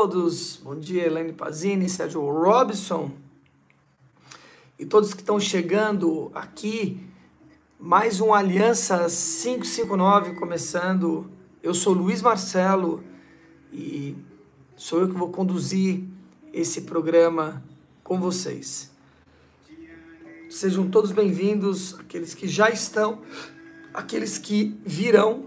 todos. Bom dia, Elaine Pazini, Sérgio Robson e todos que estão chegando aqui. Mais um Aliança 559 começando. Eu sou Luiz Marcelo e sou eu que vou conduzir esse programa com vocês. Sejam todos bem-vindos, aqueles que já estão, aqueles que virão.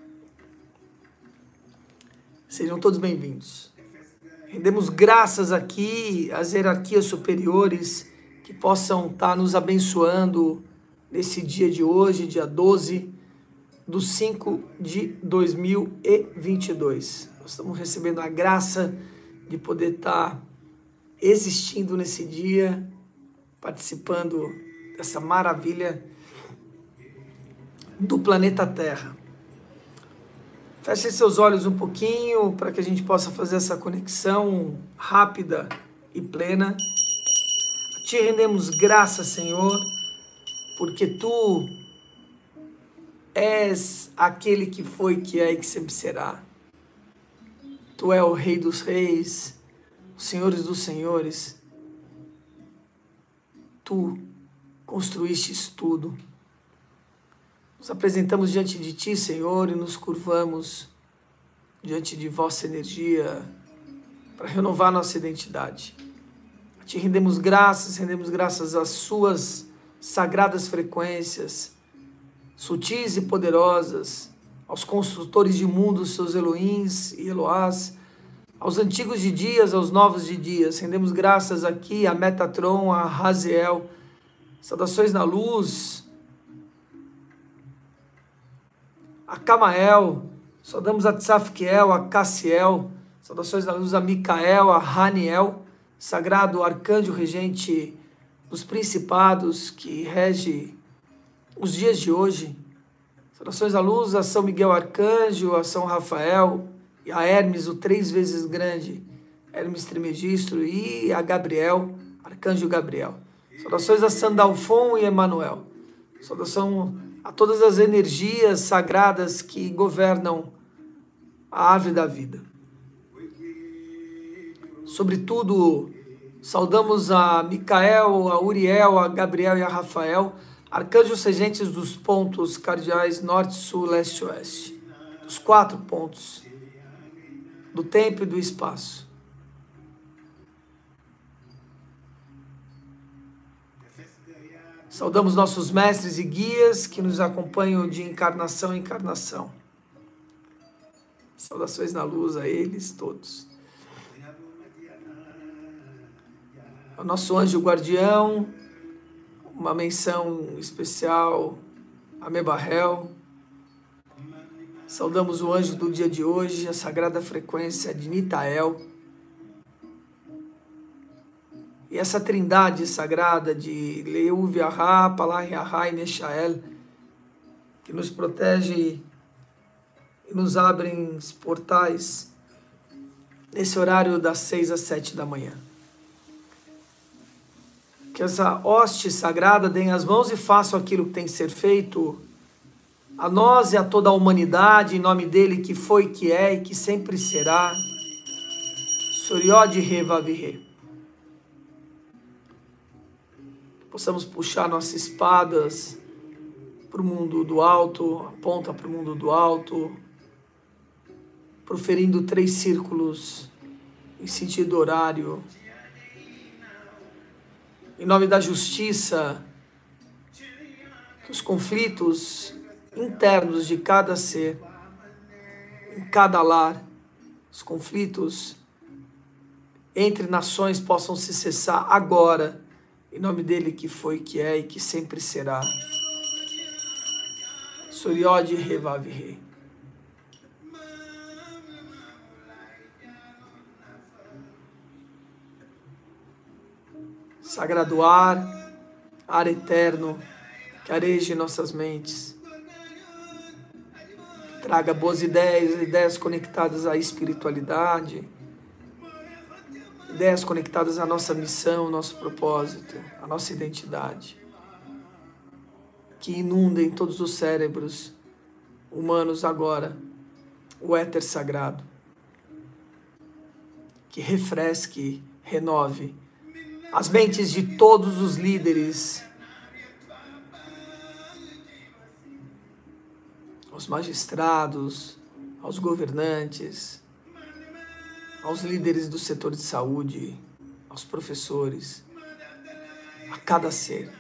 Sejam todos bem-vindos. Rendemos graças aqui às hierarquias superiores que possam estar nos abençoando nesse dia de hoje, dia 12/5/2022. Nós estamos recebendo a graça de poder estar existindo nesse dia, participando dessa maravilha do planeta Terra. Feche seus olhos um pouquinho para que a gente possa fazer essa conexão rápida e plena. Te rendemos graças, Senhor, porque Tu és aquele que foi, que é e que sempre será. Tu és o Rei dos Reis, os Senhores dos Senhores. Tu construístes tudo. Nos apresentamos diante de Ti, Senhor, e nos curvamos diante de Vossa energia para renovar nossa identidade. Te rendemos graças às Suas sagradas frequências, sutis e poderosas, aos construtores de mundo, seus Elohims e Eloás, aos antigos de dias, aos novos de dias. Rendemos graças aqui a Metatron, a Raziel, saudações na luz, a Camael, saudamos a Tzafkiel, a Cassiel, saudações na luz a Micael, a Raniel, sagrado arcanjo regente dos principados que rege os dias de hoje. Saudações à luz a São Miguel Arcanjo, a São Rafael e a Hermes, o 3 vezes grande, Hermes Trimegistro, e a Gabriel, Arcanjo Gabriel. Saudações a Sandalfon e Emanuel. Saudação a todas as energias sagradas que governam a árvore da vida. Sobretudo, saudamos a Micael, a Uriel, a Gabriel e a Rafael, arcanjos regentes dos pontos cardeais norte, sul, leste e oeste, dos 4 pontos do tempo e do espaço. Saudamos nossos mestres e guias que nos acompanham de encarnação em encarnação. Saudações na luz a eles todos. Ao nosso anjo guardião, uma menção especial a Mebarrel. Saudamos o anjo do dia de hoje, a sagrada frequência de Nitael. E essa trindade sagrada de Leu, Viahá, Palah, Yahá e Neshael, que nos protege e nos abrem os portais nesse horário das 6 às 7 da manhã. Que essa hoste sagrada dê as mãos e faça aquilo que tem que ser feito a nós e a toda a humanidade, em nome dele que foi, que é e que sempre será. Soriod Revavirre. Possamos puxar nossas espadas para o mundo do alto, a ponta para o mundo do alto, proferindo 3 círculos em sentido horário. Em nome da justiça, que os conflitos internos de cada ser, em cada lar, os conflitos entre nações possam se cessar agora, em nome dele que foi, que é e que sempre será. Soriod Revavirre. Sagrado ar eterno, que areje nossas mentes, que traga boas ideias conectadas à espiritualidade, ideias conectadas à nossa missão, nosso propósito, à nossa identidade, que inundem todos os cérebros humanos agora, o éter sagrado, que refresque, renove as mentes de todos os líderes, aos magistrados, aos governantes, aos líderes do setor de saúde, aos professores, a cada ser.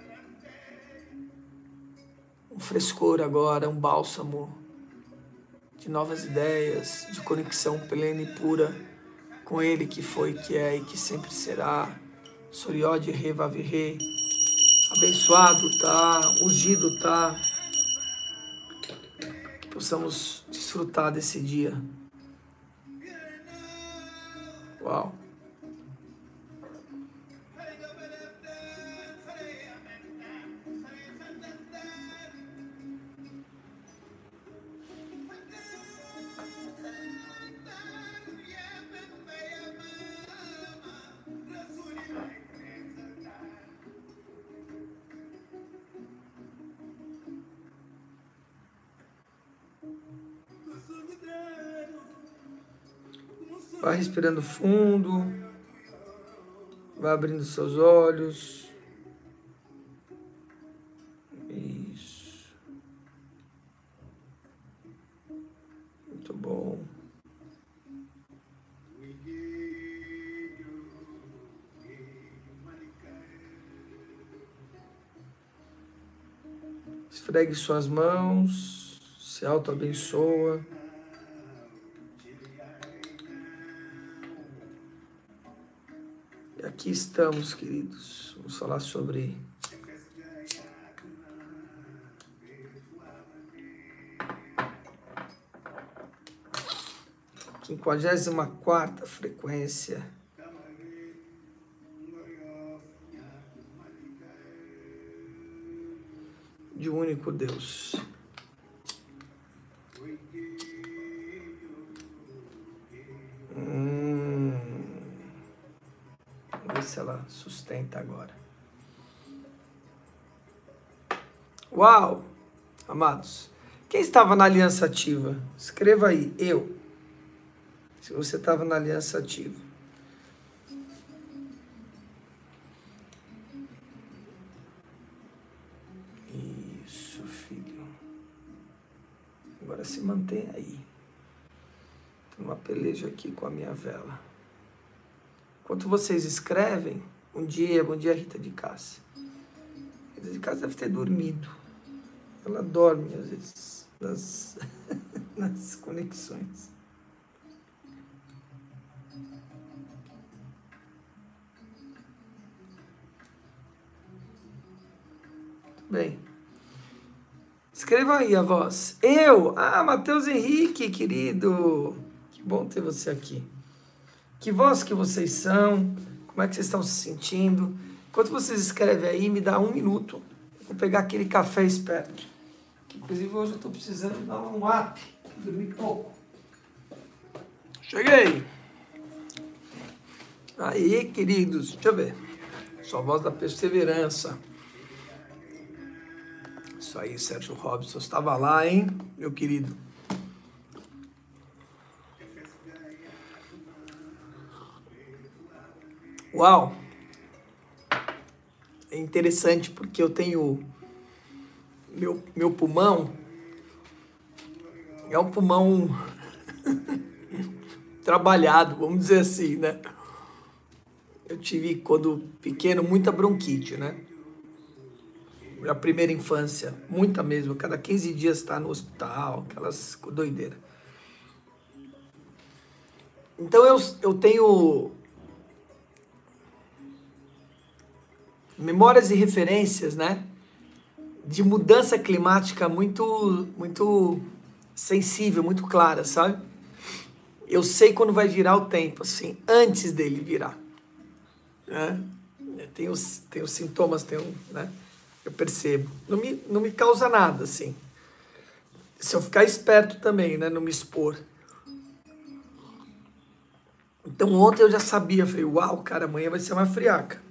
Um frescor agora, um bálsamo de novas ideias, de conexão plena e pura com Ele que foi, que é e que sempre será. Soriode Revavirre, abençoado tá, ungido tá, que possamos desfrutar desse dia. Uau! Vai respirando fundo, vai abrindo seus olhos. Isso. Muito bom. Esfregue suas mãos, se auto-abençoa. E aqui estamos, queridos. Vamos falar sobre a 54ª frequência de um único Deus. Vamos ver se ela sustenta agora. Uau! Amados, quem estava na aliança ativa? Escreva aí, eu. Se você estava na aliança ativa. Isso, filho. Agora se mantém aí. Tem uma peleja aqui com a minha vela. Enquanto vocês escrevem, bom dia Rita de Cássia. Rita de Cássia deve ter dormido. Ela dorme às vezes nas conexões. Bem, escreva aí a voz. Eu? Matheus Henrique, querido. Que bom ter você aqui. Que voz que vocês são? Como é que vocês estão se sentindo? Enquanto vocês escrevem aí, me dá 1 minuto. Vou pegar aquele café esperto. Inclusive, hoje eu estou precisando dar um up. Dormir pouco. Cheguei! Aí, queridos. Deixa eu ver. Sua voz da perseverança. Isso aí, Sérgio Robson. Estava lá, hein, meu querido? Uau! É interessante porque eu tenho... Meu pulmão é um pulmão trabalhado, vamos dizer assim, né? Eu tive, quando pequeno, muita bronquite, né? Na primeira infância, muita mesmo. Cada 15 dias está no hospital, aquelas doideiras. Então eu tenho memórias e referências, né? De mudança climática muito sensível, muito clara, sabe? Eu sei quando vai virar o tempo, assim, antes dele virar. Né? Tem os sintomas, né? Eu percebo. Não me causa nada, assim. Se eu ficar esperto também, né? Não me expor. Então ontem eu já sabia, falei, uau, cara, amanhã vai ser uma friaca.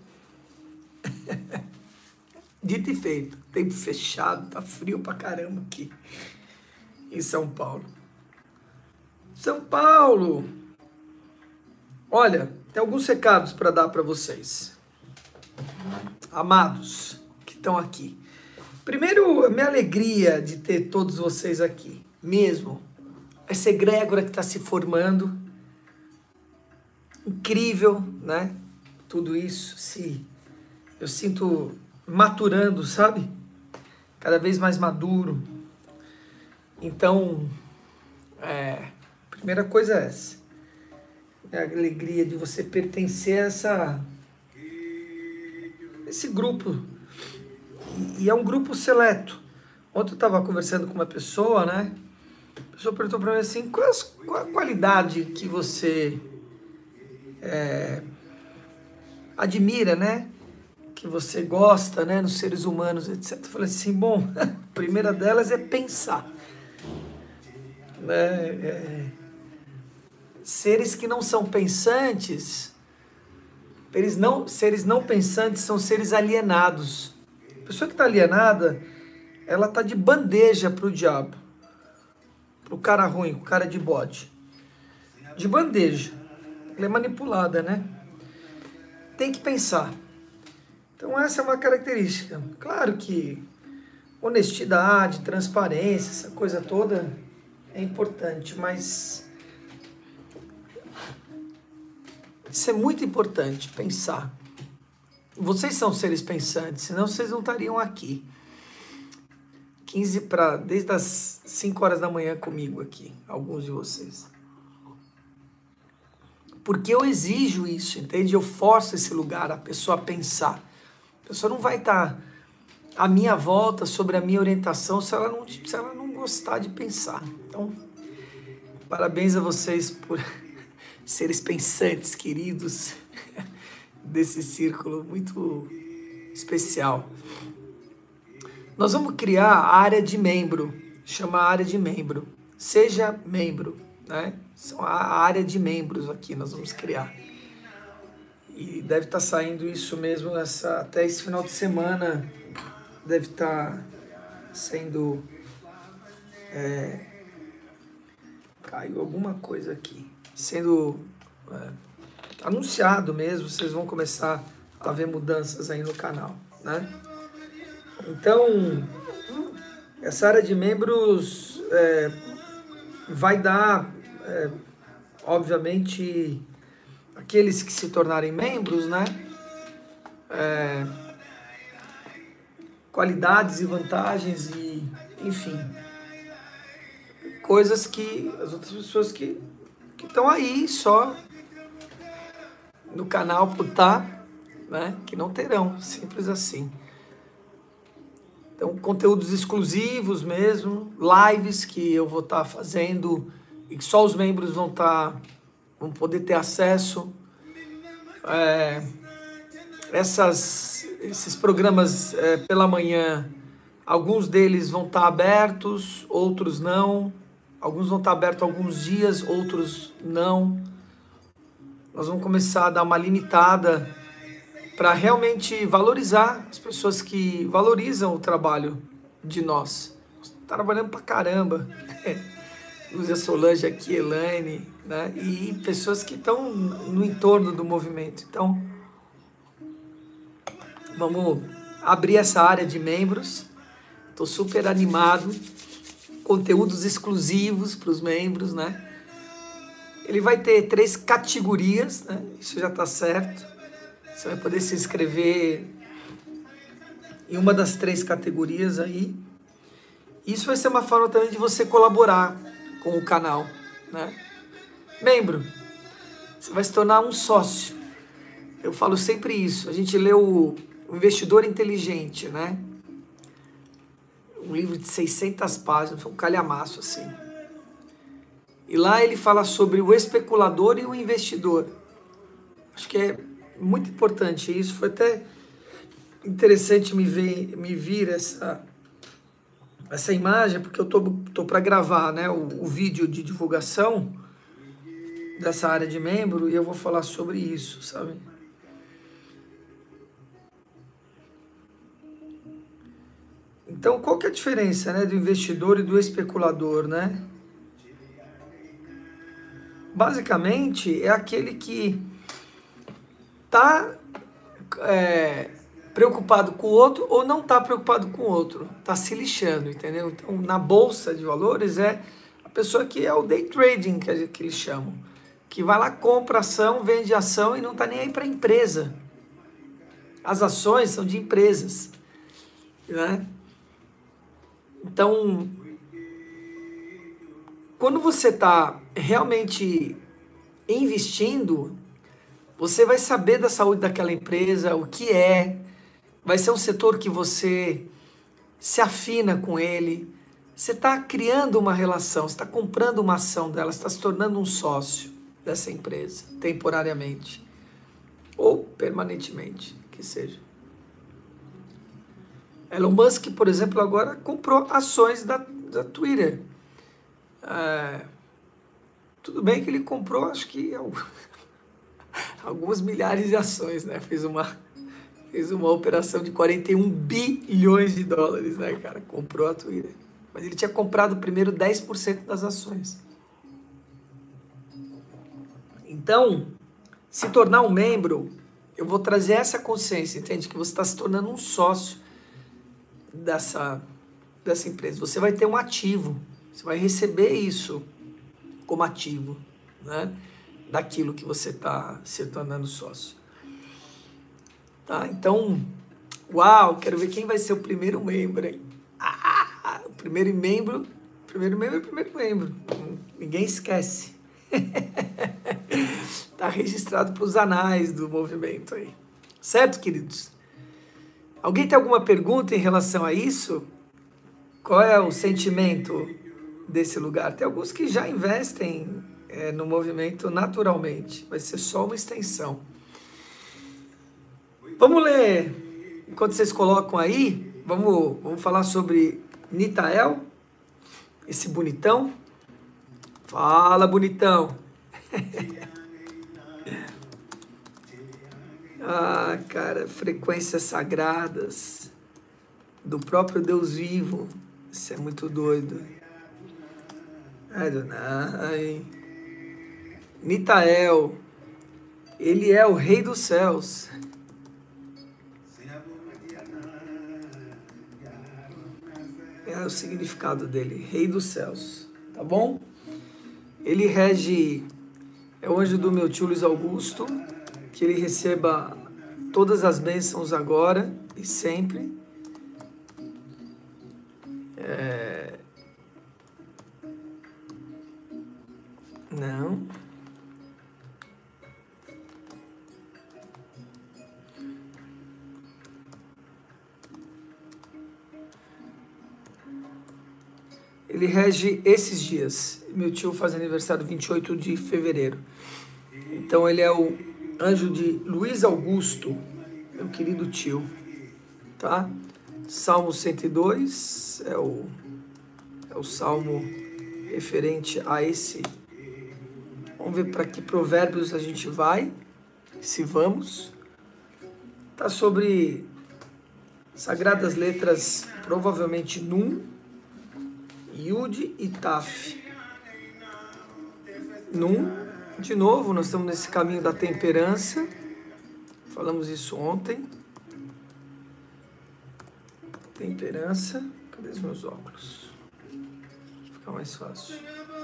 Dito e feito. Tempo fechado, tá frio pra caramba aqui em São Paulo. São Paulo! Olha, tem alguns recados para dar para vocês. Amados que estão aqui. Primeiro, a minha alegria de ter todos vocês aqui, mesmo. Essa egrégora que está se formando. Incrível, né? Tudo isso, eu sinto maturando, sabe? Cada vez mais maduro. Então, primeira coisa é essa. É a alegria de você pertencer a esse grupo. E é um grupo seleto. Ontem eu estava conversando com uma pessoa, né? A pessoa perguntou para mim assim, qual a qualidade que você admira, né? Que você gosta, né? Nos seres humanos, etc. Eu falei assim, bom, a primeira delas é pensar. Seres que não são pensantes, seres não pensantes são seres alienados. A pessoa que está alienada, ela está de bandeja para o diabo, para o cara ruim, o cara de bode. De bandeja. Ela é manipulada, né? Tem que pensar. Então essa é uma característica. Claro que honestidade, transparência, essa coisa toda é importante, mas isso é muito importante, pensar. Vocês são seres pensantes, senão vocês não estariam aqui. Desde as 5 horas da manhã comigo aqui, alguns de vocês. Porque eu exijo isso, entende? Eu forço esse lugar, a pessoa a pensar. A pessoa não vai estar à minha volta, sobre a minha orientação, se ela não gostar de pensar. Então, parabéns a vocês por seres pensantes, queridos, desse círculo muito especial. Nós vamos criar a área de membro, chama área de membro. Seja membro, né? A área de membros aqui nós vamos criar. E deve estar saindo isso mesmo até esse final de semana. Deve estar sendo... caiu alguma coisa aqui. Sendo anunciado mesmo. Vocês vão começar a ver mudanças aí no canal, né? Então, essa área de membros vai dar, obviamente, aqueles que se tornarem membros, né? Qualidades e vantagens e, enfim, coisas que as outras pessoas que estão aí só no canal por estar, né? Que não terão, simples assim. Então, conteúdos exclusivos mesmo, lives que eu vou estar fazendo e que só os membros vão poder ter acesso. Esses programas pela manhã, alguns deles vão estar abertos, outros não. Alguns vão estar abertos alguns dias, outros não. Nós vamos começar a dar uma limitada para realmente valorizar as pessoas que valorizam o trabalho de nós. Trabalhando pra caramba. Lúcia Solange aqui, Elaine, né? E pessoas que estão no entorno do movimento. Então, vamos abrir essa área de membros. Estou super animado. Conteúdos exclusivos para os membros, né? Ele vai ter 3 categorias, né? Isso já está certo. Você vai poder se inscrever em uma das 3 categorias aí. Isso vai ser uma forma também de você colaborar com o canal, né? Membro, você vai se tornar um sócio. Eu falo sempre isso. A gente lê o Investidor Inteligente, né? Um livro de 600 páginas, foi um calhamaço assim. E lá ele fala sobre o especulador e o investidor. Acho que é muito importante isso. Foi até interessante me vir essa imagem, porque eu tô para gravar, né, o vídeo de divulgação dessa área de membro e eu vou falar sobre isso, sabe? Então, qual que é a diferença, né, do investidor e do especulador, né? basicamente, é aquele que está preocupado com o outro ou não está preocupado com o outro, está se lixando, entendeu? Então, na bolsa de valores é a pessoa que é o day trading, que eles chamam, que vai lá, compra ação, vende ação e não está nem aí para a empresa. As ações são de empresas, né? Então, quando você está realmente investindo, você vai saber da saúde daquela empresa, o que é, vai ser um setor que você se afina com ele, você está criando uma relação, você está comprando uma ação dela, você está se tornando um sócio dessa empresa, temporariamente ou permanentemente, que seja. Elon Musk, por exemplo, agora comprou ações da Twitter. Tudo bem que ele comprou, acho que algumas milhares de ações, né? Fez uma operação de 41 bilhões de dólares, né, cara? Comprou a Twitter. Mas ele tinha comprado primeiro 10% das ações. Então, se tornar um membro, eu vou trazer essa consciência, entende? Que você está se tornando um sócio dessa empresa. Você vai ter um ativo, você vai receber isso como ativo, né? Daquilo que você está se tornando sócio. Tá? Então, uau, quero ver quem vai ser o primeiro membro, hein? O primeiro membro. Ninguém esquece. Tá registrado para os anais do movimento aí. Certo, queridos? Alguém tem alguma pergunta em relação a isso? Qual é o sentimento desse lugar? Tem alguns que já investem no movimento naturalmente. Vai ser só uma extensão. Vamos ler, enquanto vocês colocam aí, vamos falar sobre Nitael, esse bonitão. Fala, bonitão. Ah, cara, frequências sagradas do próprio Deus vivo. Isso é muito doido. Adonai. Nitael, ele é o rei dos céus. É o significado dele, rei dos céus, tá bom? Ele rege, é o anjo do meu tio Luiz Augusto, que ele receba todas as bênçãos agora e sempre. Não. Ele rege esses dias. Meu tio faz aniversário 28 de fevereiro. Então ele é o anjo de Luiz Augusto, meu querido tio. Tá? Salmo 102 é o salmo referente a esse. Vamos ver para que provérbios a gente vai, se vamos. Tá sobre sagradas letras, provavelmente Nun, Yud e Taf. Nun, de novo, nós estamos nesse caminho da temperança. Falamos isso ontem. Temperança. Cadê os meus óculos? Fica mais fácil.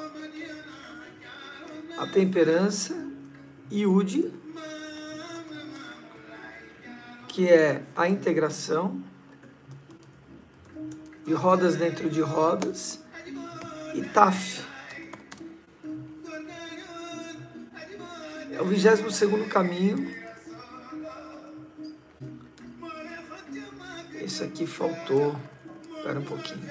A temperança, Yud, que é a integração, de rodas dentro de rodas, e Taf. É o 22º caminho. Esse aqui faltou. Espera um pouquinho.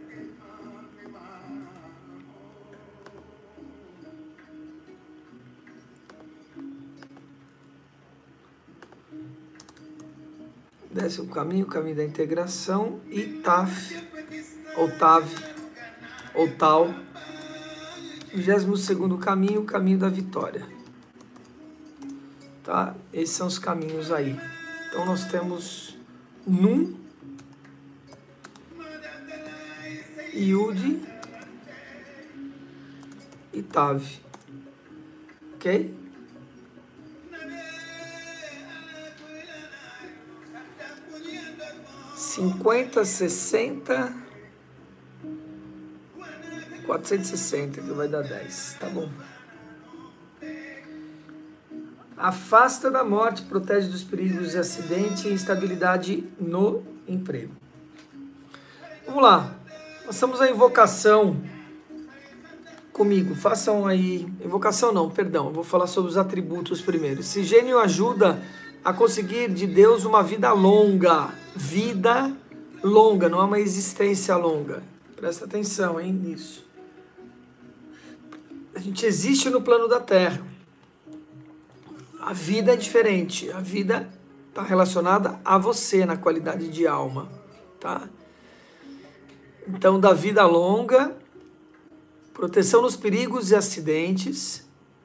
Desce o caminho da integração, e Taf, ou Tav, ou Tal. 22º caminho, o caminho da vitória. Tá? Esses são os caminhos aí. Então nós temos Nun, Yud e Tav. ok? $50, $60, $460, que vai dar 10, tá bom. Afasta da morte, protege dos perigos de acidente e instabilidade no emprego. Vamos lá, façamos a invocação comigo, façam aí, invocação não, perdão, eu vou falar sobre os atributos primeiro. Esse gênio ajuda a conseguir de Deus uma vida longa, não é uma existência longa, presta atenção, hein, nisso. A gente existe no plano da Terra, a vida é diferente, a vida está relacionada a você na qualidade de alma, tá? Então, da vida longa, proteção nos perigos e acidentes.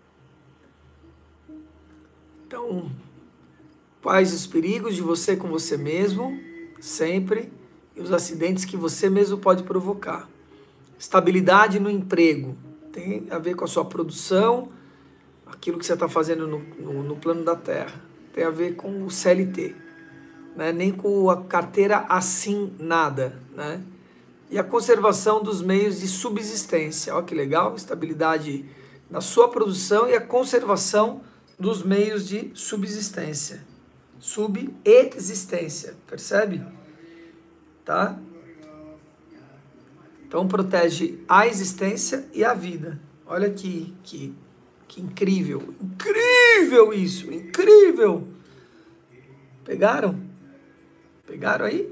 Então, quais os perigos de você com você mesmo, sempre, e os acidentes que você mesmo pode provocar. Estabilidade no emprego, tem a ver com a sua produção, aquilo que você está fazendo no plano da Terra, tem a ver com o CLT, né? Nem com a carteira assinada, né? E a conservação dos meios de subsistência, olha que legal, estabilidade na sua produção e a conservação dos meios de subsistência, subexistência, percebe? Tá? Então protege a existência e a vida, olha que incrível, incrível isso, incrível. Pegaram? Pegaram aí?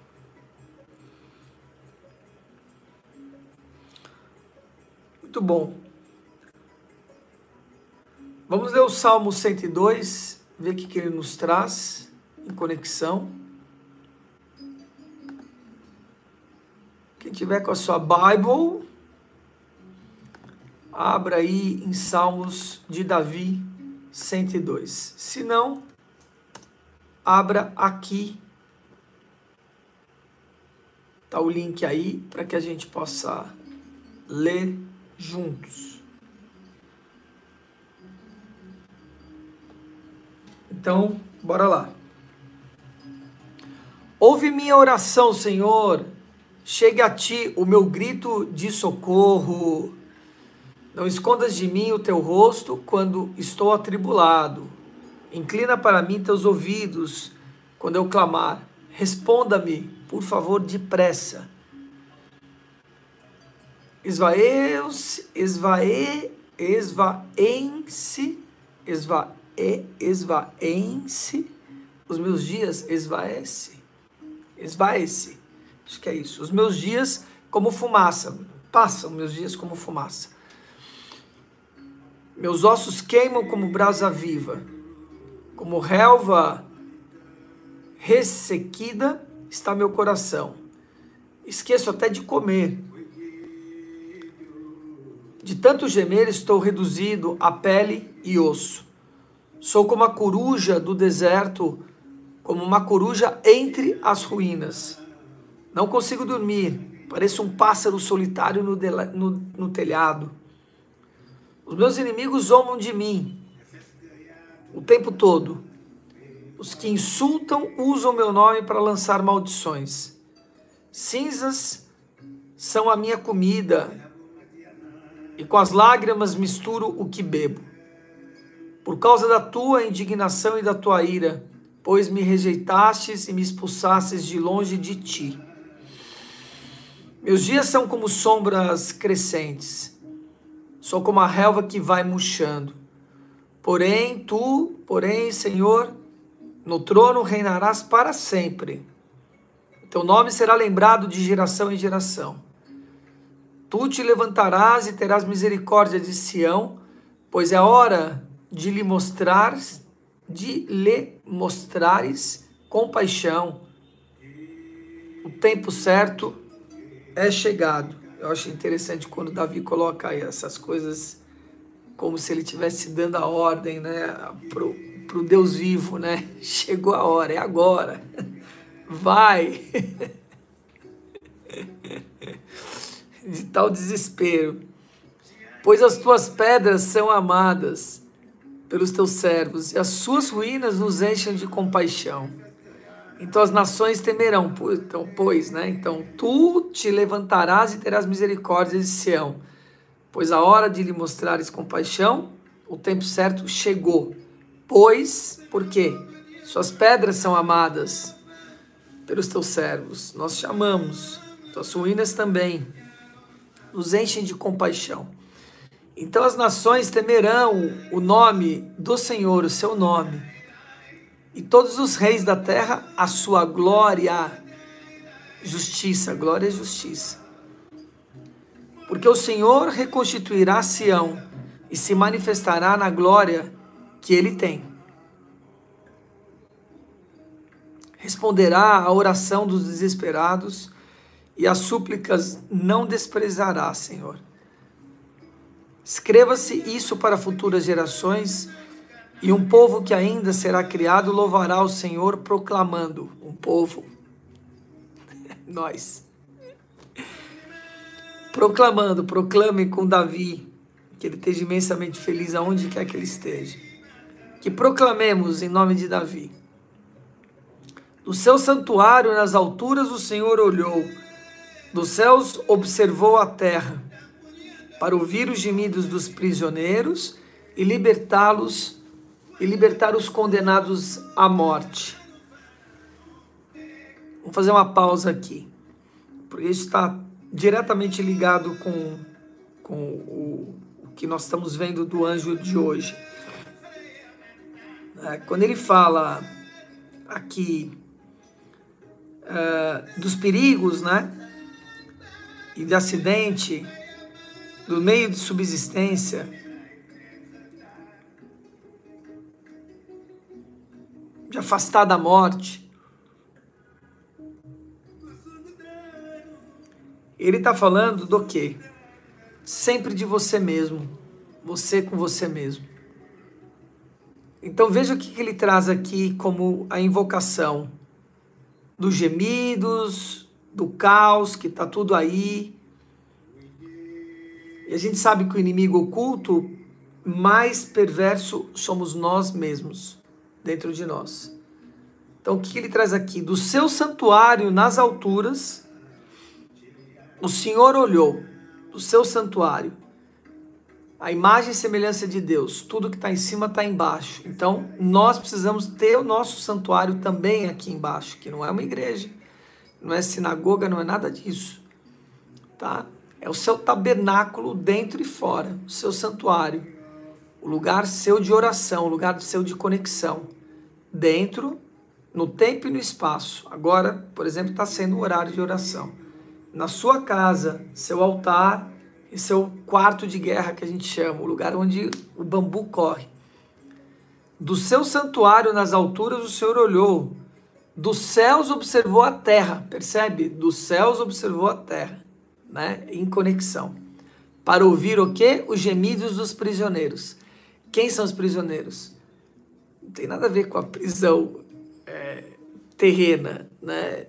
Muito bom. Vamos ler o Salmo 102, ver o que ele nos traz em conexão. Quem tiver com a sua Bible, abra aí em Salmos de Davi 102. Se não, abra aqui. Tá o link aí para que a gente possa ler juntos. Então, bora lá. Ouve minha oração, Senhor. Chegue a ti o meu grito de socorro. Não escondas de mim o teu rosto quando estou atribulado. Inclina para mim teus ouvidos quando eu clamar. Responda-me, por favor, depressa. Esvaense os meus dias, esvaece, acho que é isso, os meus dias como fumaça, passam meus dias como fumaça, meus ossos queimam como brasa viva, como relva ressequida está meu coração, esqueço até de comer. De tanto gemer, estou reduzido a pele e osso. Sou como a coruja do deserto, como uma coruja entre as ruínas. Não consigo dormir, pareço um pássaro solitário no telhado. Os meus inimigos zombam de mim o tempo todo. Os que insultam usam meu nome para lançar maldições. Cinzas são a minha comida, e com as lágrimas misturo o que bebo. Por causa da tua indignação e da tua ira, pois me rejeitastes e me expulsastes de longe de ti. Meus dias são como sombras crescentes, sou como a relva que vai murchando. Porém, Senhor, no trono reinarás para sempre. Teu nome será lembrado de geração em geração. Tu te levantarás e terás misericórdia de Sião, pois é hora de lhe mostrares compaixão. O tempo certo é chegado. Eu acho interessante quando Davi coloca aí essas coisas como se ele estivesse dando a ordem, né, pro Deus vivo, né? Chegou a hora, é agora. Vai. De tal desespero. Pois as tuas pedras são amadas, pelos teus servos, e as suas ruínas nos enchem de compaixão. Então as nações temerão, então tu te levantarás e terás misericórdia de Sião, pois a hora de lhe mostrares compaixão, o tempo certo chegou. Por quê? Suas pedras são amadas pelos teus servos, nós chamamos, tuas ruínas também nos enchem de compaixão. Então as nações temerão o nome do Senhor, o seu nome, e todos os reis da terra a sua glória, justiça, glória e justiça. Porque o Senhor reconstituirá Sião e se manifestará na glória que ele tem. Responderá à oração dos desesperados e as súplicas não desprezará, Senhor. Escreva-se isso para futuras gerações, e um povo que ainda será criado louvará o Senhor, proclamando. Um povo, nós, proclamando, proclame com Davi, que ele esteja imensamente feliz aonde quer que ele esteja. Que proclamemos em nome de Davi. Do seu santuário nas alturas o Senhor olhou, dos céus observou a terra, para ouvir os gemidos dos prisioneiros e libertar os condenados à morte. Vamos fazer uma pausa aqui, porque isso está diretamente ligado com o que nós estamos vendo do anjo de hoje. Quando ele fala aqui dos perigos, né, e de acidente, do meio de subsistência, de afastar da morte, ele está falando do quê? Sempre de você mesmo, você com você mesmo. Então veja o que ele traz aqui como a invocação dos gemidos, do caos, que está tudo aí. E a gente sabe que o inimigo oculto mais perverso somos nós mesmos, dentro de nós. Então o que ele traz aqui? Do seu santuário nas alturas, o Senhor olhou, do seu santuário, a imagem e semelhança de Deus, tudo que está em cima está embaixo. Então nós precisamos ter o nosso santuário também aqui embaixo, que não é uma igreja, não é sinagoga, não é nada disso, tá? É o seu tabernáculo dentro e fora, o seu santuário, o lugar seu de oração, o lugar seu de conexão, dentro, no tempo e no espaço. Agora, por exemplo, está sendo um horário de oração. Na sua casa, seu altar e seu quarto de guerra, que a gente chama, o lugar onde o bambu corre. Do seu santuário nas alturas o Senhor olhou, dos céus observou a terra, percebe? Dos céus observou a terra, né? Em conexão. Para ouvir o quê? Os gemidos dos prisioneiros. Quem são os prisioneiros? Não tem nada a ver com a prisão terrena, né?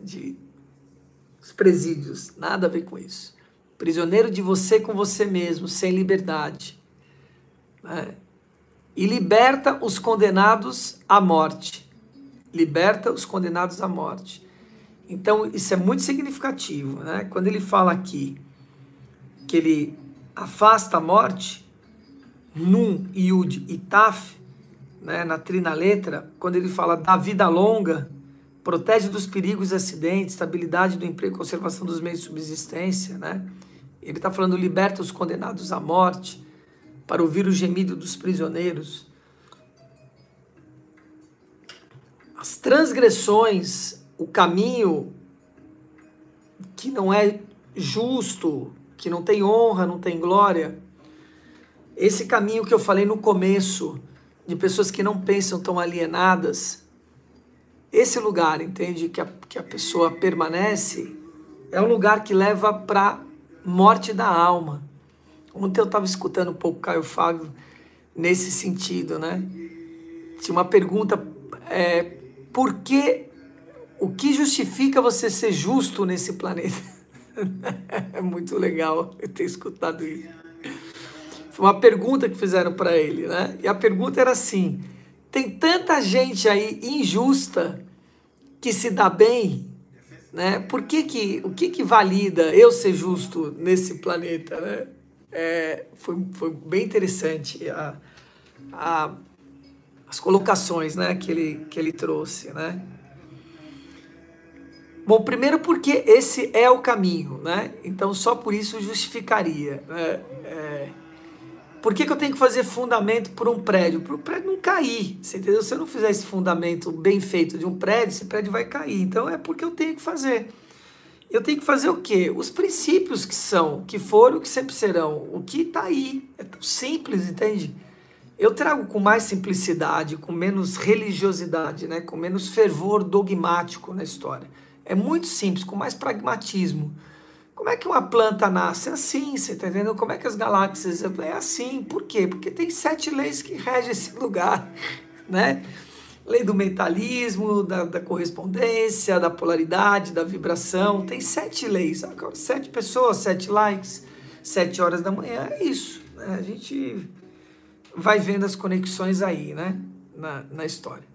Os presídios, nada a ver com isso. Prisioneiro de você com você mesmo, sem liberdade, né? E liberta os condenados à morte. Liberta os condenados à morte. Então, isso é muito significativo, né? Quando ele fala aqui que ele afasta a morte, Nun, Yud e Taf, né? Na trina letra, quando ele fala da vida longa, protege dos perigos e acidentes, estabilidade do emprego, conservação dos meios de subsistência, né? Ele está falando, liberta os condenados à morte, para ouvir o gemido dos prisioneiros. As transgressões, o caminho que não é justo, que não tem honra, não tem glória, esse caminho que eu falei no começo, de pessoas que não pensam, tão alienadas, esse lugar, entende, que a pessoa permanece, é um lugar que leva para morte da alma. Ontem eu estava escutando um pouco Caio Fábio nesse sentido, né? Tinha uma pergunta, o que justifica você ser justo nesse planeta? É muito legal eu ter escutado isso. Foi uma pergunta que fizeram para ele, né? E a pergunta era assim: tem tanta gente aí injusta que se dá bem, né? O que que valida eu ser justo nesse planeta, né? Foi bem interessante a- as colocações, né, que ele trouxe, né? Bom, primeiro porque esse é o caminho, né? Então só por isso justificaria, né? Por que que eu tenho que fazer fundamento por um prédio? Para o prédio não cair, você entendeu? Se eu não fizer esse fundamento bem feito de um prédio, esse prédio vai cair. Então é porque eu tenho que fazer. Eu tenho que fazer o quê? Os princípios que foram, que sempre serão. O que está aí. É tão simples, entende? Eu trago com mais simplicidade, com menos religiosidade, né? Com menos fervor dogmático na história. É muito simples, com mais pragmatismo. Como é que uma planta nasce? É assim, você está entendendo? Como é que as galáxias... É assim. Por quê? Porque tem 7 leis que regem esse lugar, né? Lei do mentalismo, da correspondência, da polaridade, da vibração. Tem 7 leis. Agora, 7 pessoas, 7 likes, 7 horas da manhã. É isso, né? A gente vai vendo as conexões aí, né? Na história.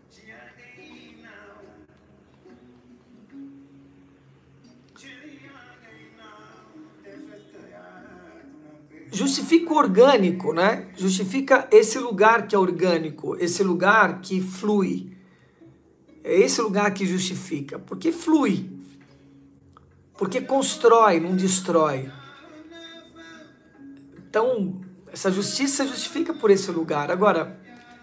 Justifica o orgânico, né? Justifica esse lugar que é orgânico, esse lugar que flui. É esse lugar que justifica, porque flui, porque constrói, não destrói. Então, essa justiça justifica por esse lugar. Agora,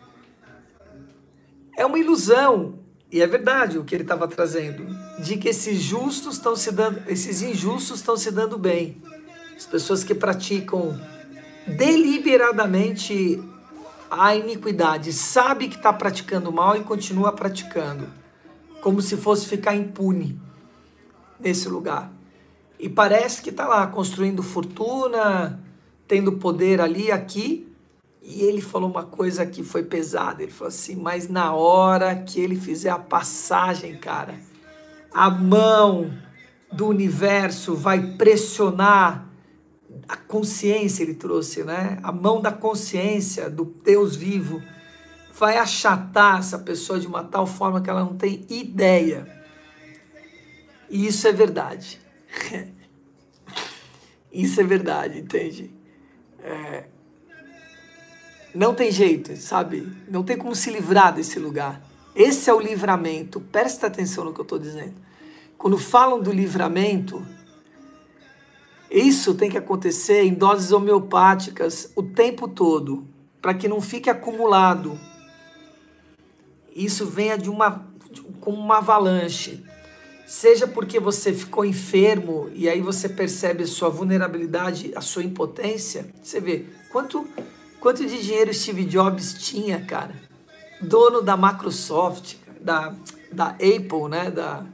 é uma ilusão, e é verdade o que ele estava trazendo, de que esses injustos estão se dando bem. As pessoas que praticam deliberadamente a iniquidade, sabe que está praticando mal e continua praticando, como se fosse ficar impune nesse lugar. E parece que está lá construindo fortuna, tendo poder ali, aqui. E ele falou uma coisa que foi pesada. Ele falou assim: mas na hora que ele fizer a passagem, cara, a mão do universo vai pressionar a consciência, ele trouxe, né? A mão da consciência do Deus vivo vai achatar essa pessoa de uma tal forma que ela não tem ideia. E isso é verdade. Isso é verdade, entende? Não tem jeito, sabe? Não tem como se livrar desse lugar. Esse é o livramento. Presta atenção no que eu estou dizendo. Quando falam do livramento, isso tem que acontecer em doses homeopáticas o tempo todo, para que não fique acumulado. Isso venha como uma avalanche. Seja porque você ficou enfermo e aí você percebe a sua vulnerabilidade, a sua impotência. Você vê quanto de dinheiro Steve Jobs tinha, cara. Dono da Microsoft, da Apple, né?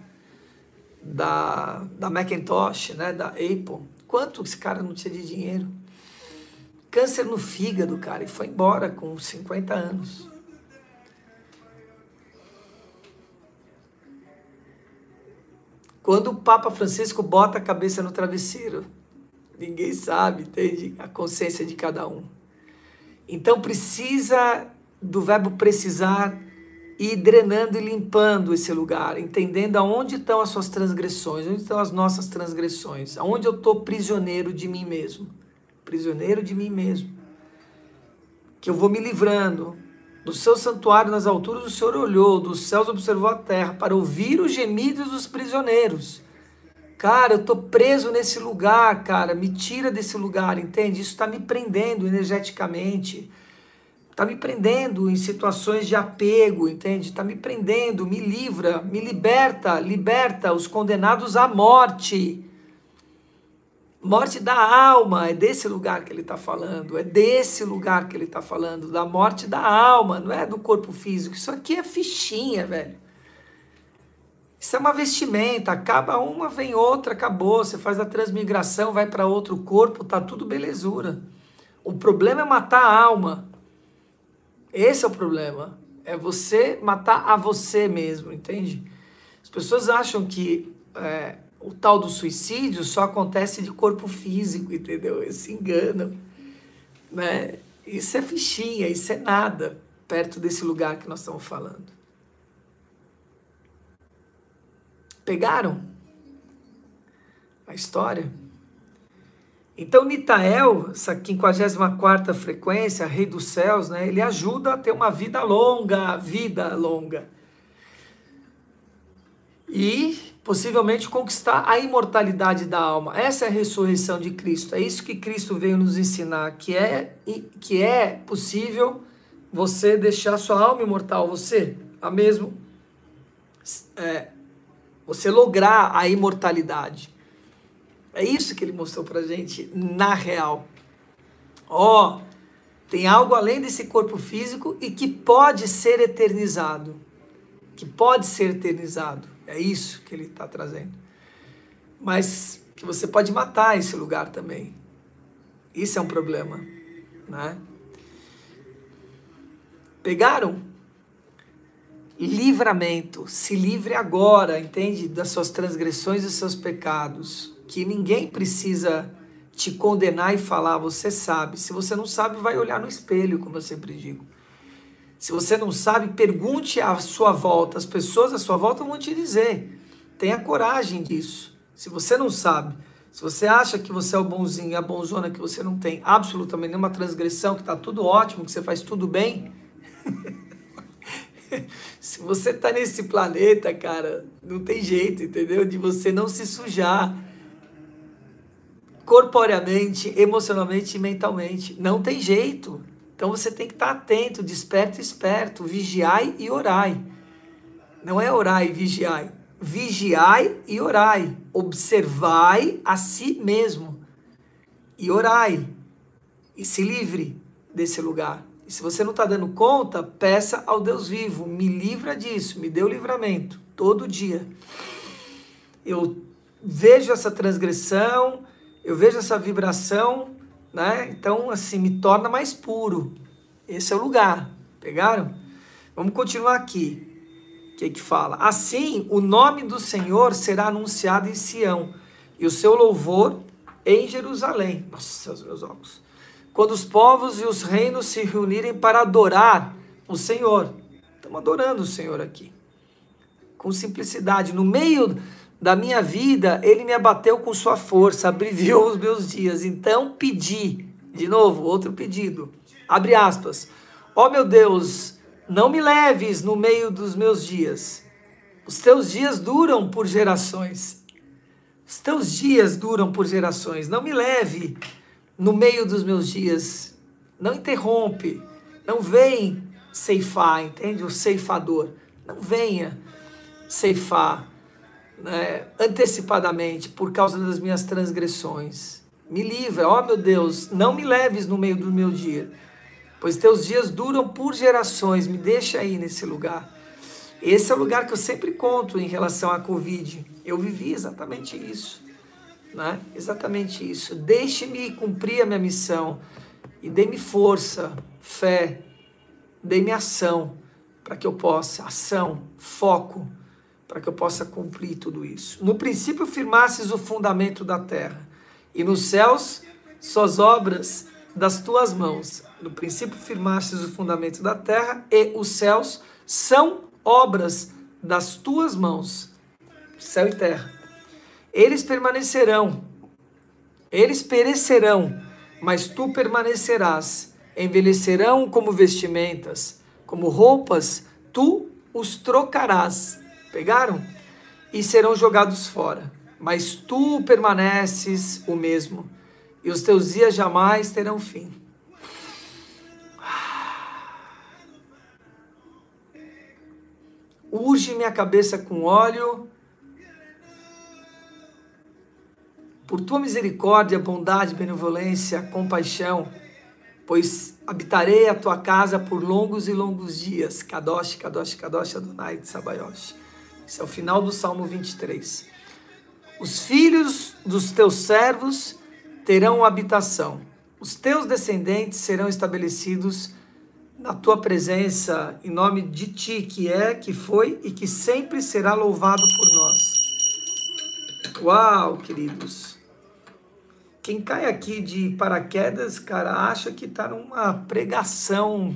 Da Macintosh, né? Da Apple. Quanto esse cara não tinha de dinheiro? Câncer no fígado, cara, e foi embora com 50 anos. Quando o Papa Francisco bota a cabeça no travesseiro, ninguém sabe, entende? A consciência de cada um. Então precisa do verbo precisar ir drenando e limpando esse lugar, entendendo aonde estão as suas transgressões, onde estão as nossas transgressões, aonde eu estou prisioneiro de mim mesmo. Prisioneiro de mim mesmo. Que eu vou me livrando. Do seu santuário nas alturas o Senhor olhou, dos céus observou a terra, para ouvir os gemidos dos prisioneiros. Cara, eu tô preso nesse lugar, cara, me tira desse lugar, entende? Isso está me prendendo energeticamente, está me prendendo em situações de apego, entende? Está me prendendo, me livra, me liberta os condenados à morte. Morte da alma, é desse lugar que ele está falando, é desse lugar que ele está falando, da morte da alma, não é do corpo físico. Isso aqui é fichinha, velho. Isso é uma vestimenta, acaba uma, vem outra, acabou. Você faz a transmigração, vai para outro corpo, tá tudo belezura. O problema é matar a alma. Esse é o problema. É você matar a você mesmo, entende? As pessoas acham que o tal do suicídio só acontece de corpo físico, entendeu? Eles se enganam. né? Isso é fichinha, isso é nada perto desse lugar que nós estamos falando. Pegaram a história? Então, Nitael, essa 54ª frequência, rei dos céus, né, ele ajuda a ter uma vida longa, e possivelmente conquistar a imortalidade da alma. Essa é a ressurreição de Cristo. É isso que Cristo veio nos ensinar, que é possível você deixar sua alma imortal, você lograr a imortalidade. É isso que ele mostrou pra gente na real. Tem algo além desse corpo físico e que pode ser eternizado. É isso que ele está trazendo. Mas que você pode matar esse lugar também. Isso é um problema, né? Pegaram? Livramento. Se livre agora, entende? Das suas transgressões e seus pecados. Que ninguém precisa te condenar e falar, você sabe. Se você não sabe, vai olhar no espelho, como eu sempre digo. Se você não sabe, pergunte à sua volta. As pessoas à sua volta vão te dizer. Tenha coragem disso. Se você não sabe, se você acha que você é o bonzinho e a bonzona, que você não tem absolutamente nenhuma transgressão, que está tudo ótimo, que você faz tudo bem... Se você está nesse planeta, cara, não tem jeito, entendeu? De você não se sujar corporeamente, emocionalmente e mentalmente. Não tem jeito. Então você tem que estar atento, desperto e esperto, vigiai e orai. Não é orai e vigiai. Vigiai e orai. Observai a si mesmo. E orai. E se livre desse lugar. E se você não está dando conta, peça ao Deus vivo, me livra disso, me dê o livramento, todo dia. Eu vejo essa transgressão, eu vejo essa vibração, né? Então, assim, me torna mais puro. Esse é o lugar, pegaram? Vamos continuar aqui. O que fala? Assim, o nome do Senhor será anunciado em Sião, e o seu louvor em Jerusalém. Nossa, os meus óculos. Quando os povos e os reinos se reunirem para adorar o Senhor. Estamos adorando o Senhor aqui. Com simplicidade. No meio da minha vida, Ele me abateu com sua força, abreviou os meus dias. Então pedi, de novo, outro pedido. Abre aspas. Ó meu Deus, não me leves no meio dos meus dias. Os teus dias duram por gerações. Os teus dias duram por gerações. Não me leve no meio dos meus dias, não interrompe, não vem ceifar, entende? O ceifador, não venha ceifar, né, antecipadamente por causa das minhas transgressões. Me livra, ó meu Deus, não me leves no meio do meu dia, pois teus dias duram por gerações, me deixa aí nesse lugar. Esse é o lugar que eu sempre conto em relação à Covid, eu vivi exatamente isso. Né? Exatamente isso. Deixe-me cumprir a minha missão e dê-me força, fé, dê-me ação para que eu possa, foco, para que eu possa cumprir tudo isso. No princípio firmasses o fundamento da terra e nos céus suas obras das tuas mãos. No princípio firmasses o fundamento da terra e os céus são obras das tuas mãos. Céu e terra. Eles perecerão, mas tu permanecerás. Envelhecerão como vestimentas, como roupas, tu os trocarás. Pegaram? E serão jogados fora. Mas tu permaneces o mesmo, e os teus dias jamais terão fim. Unge minha cabeça com óleo, por tua misericórdia, bondade, benevolência, compaixão, pois habitarei a tua casa por longos e longos dias. Kadosh, Kadosh, Kadosh, Adonai, Tsabayosh. Esse é o final do Salmo 23. Os filhos dos teus servos terão habitação. Os teus descendentes serão estabelecidos na tua presença, em nome de ti, que é, que foi e que sempre será louvado por nós. Uau, queridos! Quem cai aqui de paraquedas, cara, acha que tá numa pregação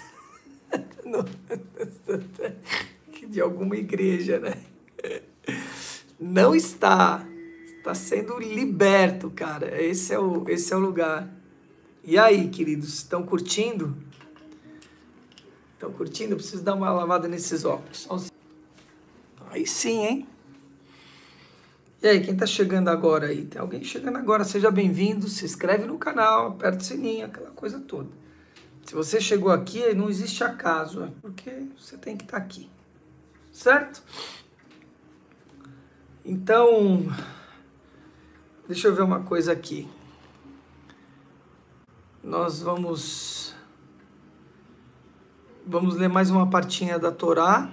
de alguma igreja, né? Não está. Está sendo liberto, cara. Esse é o lugar. E aí, queridos, estão curtindo? Estão curtindo? Eu preciso dar uma lavada nesses óculos. Aí sim, hein? E aí, quem tá chegando agora aí? Tem alguém chegando agora? Seja bem-vindo, se inscreve no canal, aperta o sininho, aquela coisa toda. Se você chegou aqui, não existe acaso, é porque você tem que estar aqui. Certo? Então, deixa eu ver uma coisa aqui. Nós vamos ler mais uma partinha da Torá.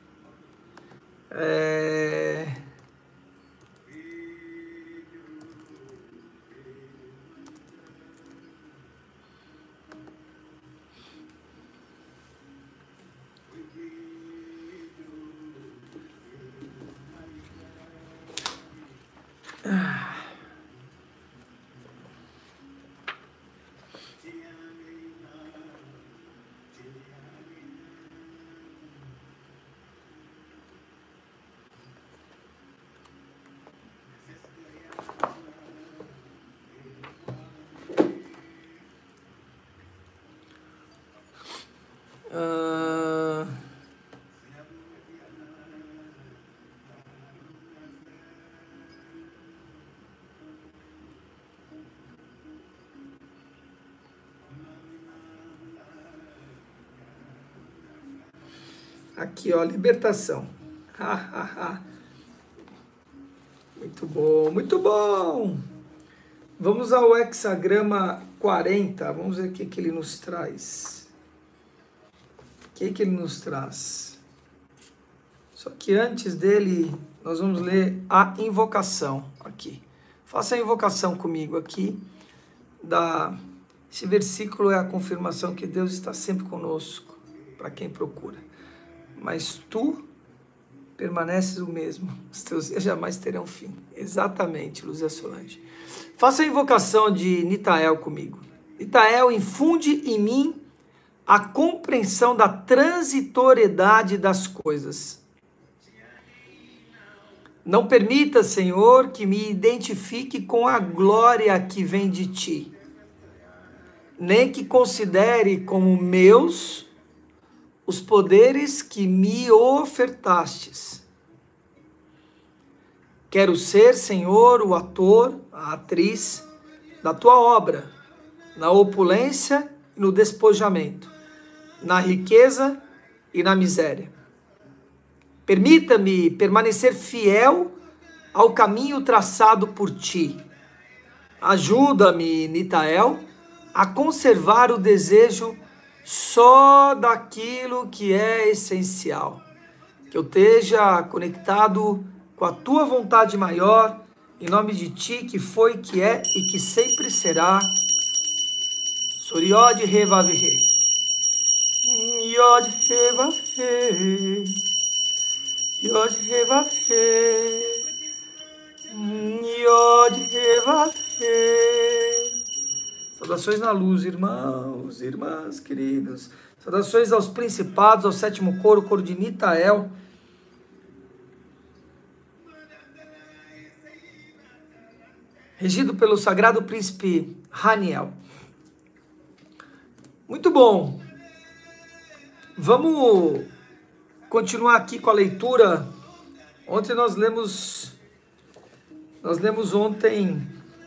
Aqui, ó, libertação. Muito bom, muito bom. Vamos ao hexagrama 40. Vamos ver o que ele nos traz. O que ele nos traz? Só que antes dele, nós vamos ler a invocação aqui. Faça a invocação comigo aqui. Esse versículo é a confirmação que Deus está sempre conosco, para quem procura. Mas tu permaneces o mesmo, os teus dias jamais terão fim. Exatamente, Luzia Solange. Faça a invocação de Nitael comigo. Nitael, infunde em mim a compreensão da transitoriedade das coisas. Não permita, Senhor, que me identifique com a glória que vem de ti, nem que considere como meus os poderes que me ofertastes. Quero ser, Senhor, o ator, a atriz da tua obra, na opulência e no despojamento, na riqueza e na miséria. Permita-me permanecer fiel ao caminho traçado por ti. Ajuda-me, Nitael, a conservar o desejo só daquilo que é essencial. Que eu esteja conectado com a tua vontade maior, em nome de ti, que foi, que é e que sempre será. Soriod Revavhe. Yod Revavhe. Yod Revavhe. Yod Revavhe. Saudações na luz, irmãos, irmãs, queridos. Saudações aos principados, ao sétimo coro, o coro de Nitael. Regido pelo sagrado príncipe Haniel. Muito bom. Vamos continuar aqui com a leitura. Ontem nós lemos ontem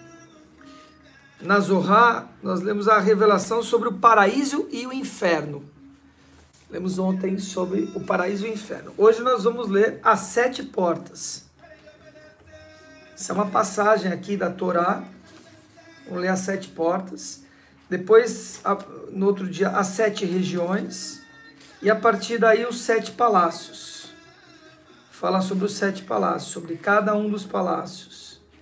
na Zohar, nós lemos a revelação sobre o paraíso e o inferno. Lemos ontem sobre o paraíso e o inferno. Hoje nós vamos ler as 7 portas. Essa é uma passagem aqui da Torá. Vamos ler as 7 portas. Depois, no outro dia, as 7 regiões. E a partir daí, os 7 palácios. Fala sobre os 7 palácios, sobre cada um dos palácios.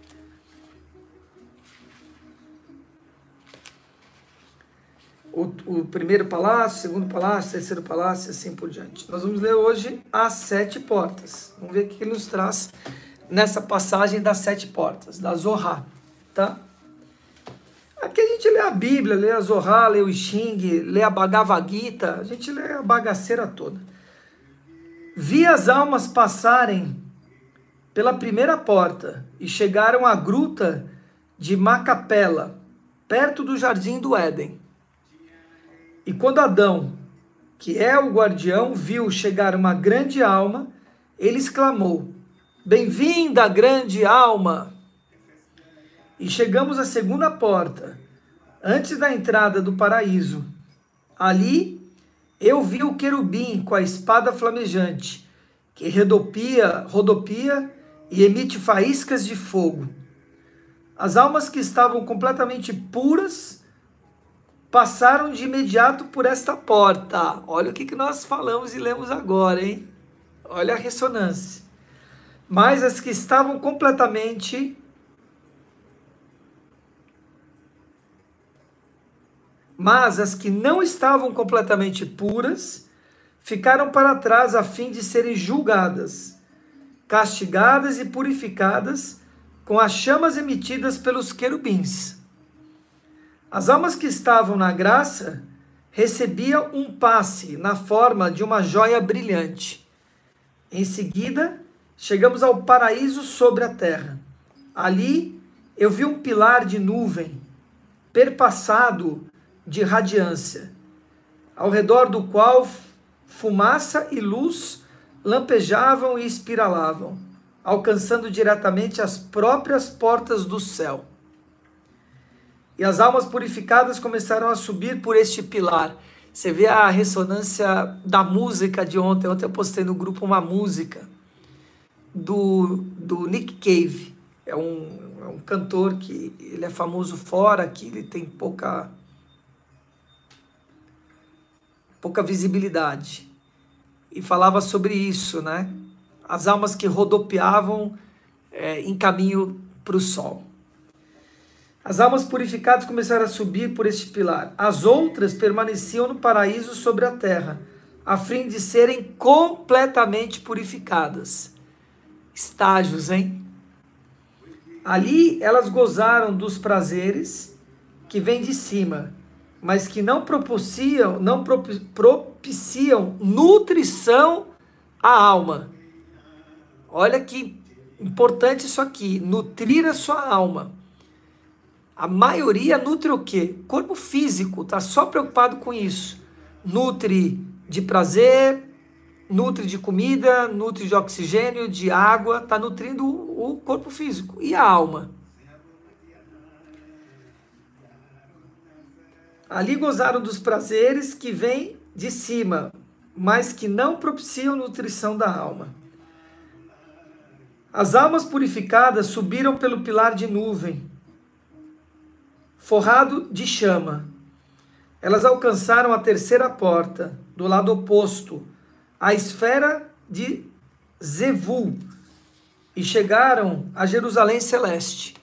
O primeiro palácio, o segundo palácio, o terceiro palácio e assim por diante. Nós vamos ler hoje as 7 portas. Vamos ver o que ele nos traz nessa passagem das 7 portas, da Zohar, tá? porque a gente lê a Bíblia, lê a Zohar, lê o Xing, lê a Bhagavad Gita, a gente lê a bagaceira toda. Vi as almas passarem pela primeira porta e chegaram à gruta de Macapela, perto do jardim do Éden. E quando Adão, que é o guardião, viu chegar uma grande alma, ele exclamou: Bem-vinda, grande alma! E chegamos à segunda porta, antes da entrada do paraíso. Ali eu vi o querubim com a espada flamejante, que rodopia e emite faíscas de fogo. As almas que estavam completamente puras passaram de imediato por esta porta. Olha o que nós falamos e lemos agora, hein? Olha a ressonância. Mas as que estavam completamente... Mas as que não estavam completamente puras ficaram para trás a fim de serem julgadas, castigadas e purificadas com as chamas emitidas pelos querubins. As almas que estavam na graça recebiam um passe na forma de uma joia brilhante. Em seguida, chegamos ao paraíso sobre a terra. Ali eu vi um pilar de nuvem, perpassado de radiância, ao redor do qual fumaça e luz lampejavam e espiralavam, alcançando diretamente as próprias portas do céu. E as almas purificadas começaram a subir por este pilar. Você vê a ressonância da música de ontem. Ontem eu postei no grupo uma música do Nick Cave. É um cantor que ele é famoso fora, que ele tem pouca visibilidade. E falava sobre isso, né? As almas que rodopiavam em caminho para o sol. As almas purificadas começaram a subir por este pilar. As outras permaneciam no paraíso sobre a terra, a fim de serem completamente purificadas. Estágios, hein? Ali elas gozaram dos prazeres que vêm de cima, mas que não propiciam nutrição à alma. Olha que importante isso aqui, nutrir a sua alma. A maioria nutre o quê? Corpo físico, está só preocupado com isso. Nutre de prazer, nutre de comida, nutre de oxigênio, de água, está nutrindo o corpo físico. E a alma? Ali gozaram dos prazeres que vêm de cima, mas que não propiciam nutrição da alma. As almas purificadas subiram pelo pilar de nuvem, forrado de chama. Elas alcançaram a terceira porta, do lado oposto, a esfera de Zevul, e chegaram a Jerusalém Celeste.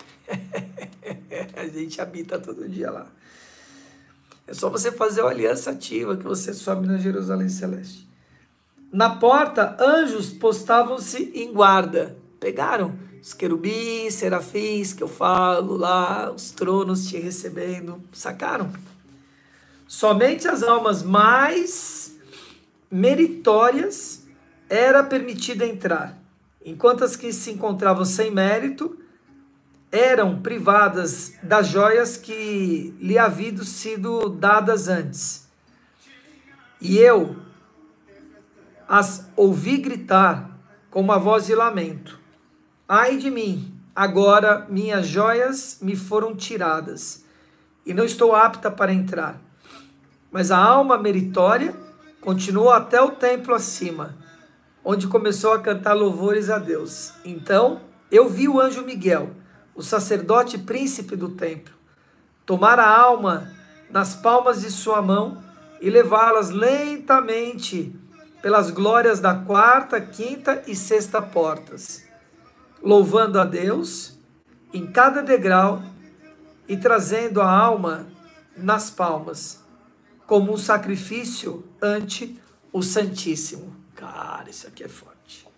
A gente habita todo dia lá. É só você fazer a aliança ativa que você sobe na Jerusalém Celeste. Na porta, anjos postavam-se em guarda. Pegaram os querubins, serafins, que eu falo lá, os tronos te recebendo. Sacaram? Somente as almas mais meritórias era permitida entrar, enquanto as que se encontravam sem mérito eram privadas das joias que lhe haviam sido dadas antes. E eu as ouvi gritar com uma voz de lamento: ai de mim, agora minhas joias me foram tiradas, e não estou apta para entrar. Mas a alma meritória continuou até o templo acima, onde começou a cantar louvores a Deus. Então eu vi o anjo Miguel, o sacerdote príncipe do templo, tomar a alma nas palmas de sua mão e levá-las lentamente pelas glórias da quarta, quinta e sexta portas, louvando a Deus em cada degrau e trazendo a alma nas palmas, como um sacrifício ante o Santíssimo. Cara, isso aqui é forte.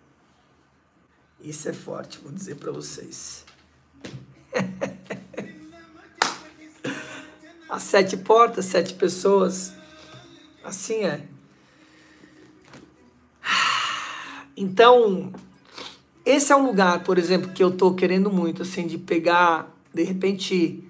Isso é forte, vou dizer para vocês. As 7 portas, 7 pessoas. Assim é. Então, esse é um lugar, por exemplo, que eu tô querendo muito, assim, de pegar, de repente,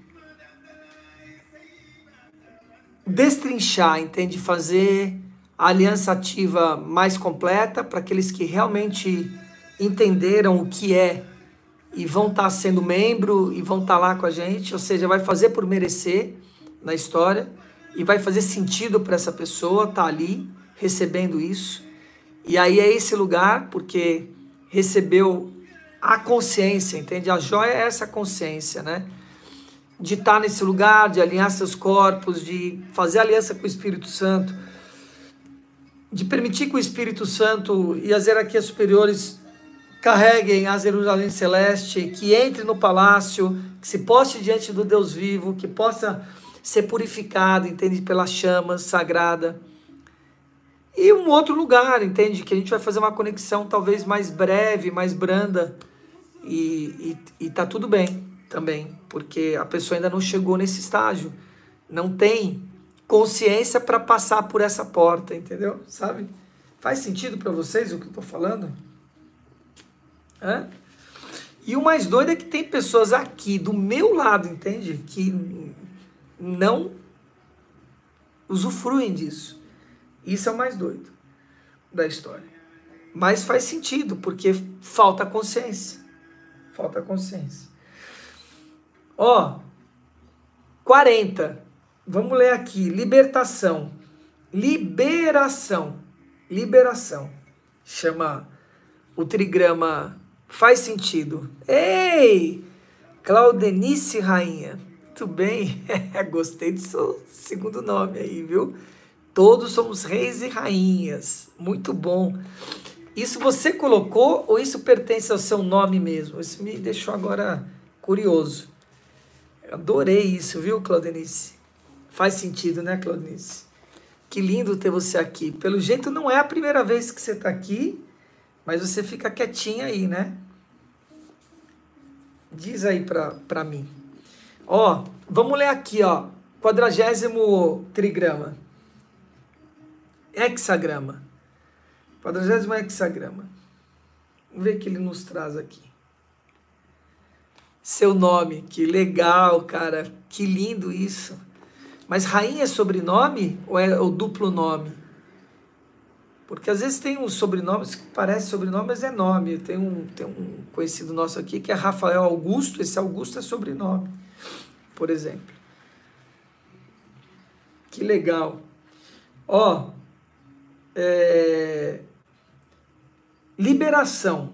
destrinchar, entende? Fazer a aliança ativa mais completa para aqueles que realmente entenderam o que é e vão estar sendo membro e vão estar lá com a gente, ou seja, vai fazer por merecer na história e vai fazer sentido para essa pessoa estar ali recebendo isso. E aí é esse lugar, porque recebeu a consciência, entende? A joia é essa consciência, né? De estar nesse lugar, de alinhar seus corpos, de fazer aliança com o Espírito Santo, de permitir que o Espírito Santo e as hierarquias superiores carreguem a Jerusalém Celeste, que entre no palácio, que se poste diante do Deus vivo, que possa ser purificado, entende? Pela chama sagrada. E um outro lugar, entende? Que a gente vai fazer uma conexão talvez mais breve, mais branda, e tá tudo bem também, porque a pessoa ainda não chegou nesse estágio, não tem consciência para passar por essa porta, entendeu? Sabe? Faz sentido para vocês o que eu tô falando? Hã? E o mais doido é que tem pessoas aqui do meu lado, entende? Que não usufruem disso. Isso é o mais doido da história. Mas faz sentido, porque falta consciência. Falta consciência. Ó, 40. Vamos ler aqui. Libertação. Liberação. Liberação. Chama o trigrama. Faz sentido. Ei! Claudenice Rainha. Muito bem. Gostei do seu segundo nome aí, viu? Todos somos reis e rainhas. Muito bom. Isso você colocou ou isso pertence ao seu nome mesmo? Isso me deixou agora curioso. Eu adorei isso, viu, Claudenice? Faz sentido, né, Claudenice? Que lindo ter você aqui. Pelo jeito não é a primeira vez que você está aqui, mas você fica quietinha aí, né? Diz aí para mim. Ó, vamos ler aqui, ó. 40º trigrama. Hexagrama. 40º hexagrama. Vamos ver o que ele nos traz aqui. Seu nome, que legal, cara. Que lindo isso. Mas rainha é sobrenome ou é o duplo nome? Porque às vezes tem uns sobrenomes que parecem sobrenome, mas é nome. Tem um conhecido nosso aqui que é Rafael Augusto. Esse Augusto é sobrenome, por exemplo. Que legal. Ó, liberação.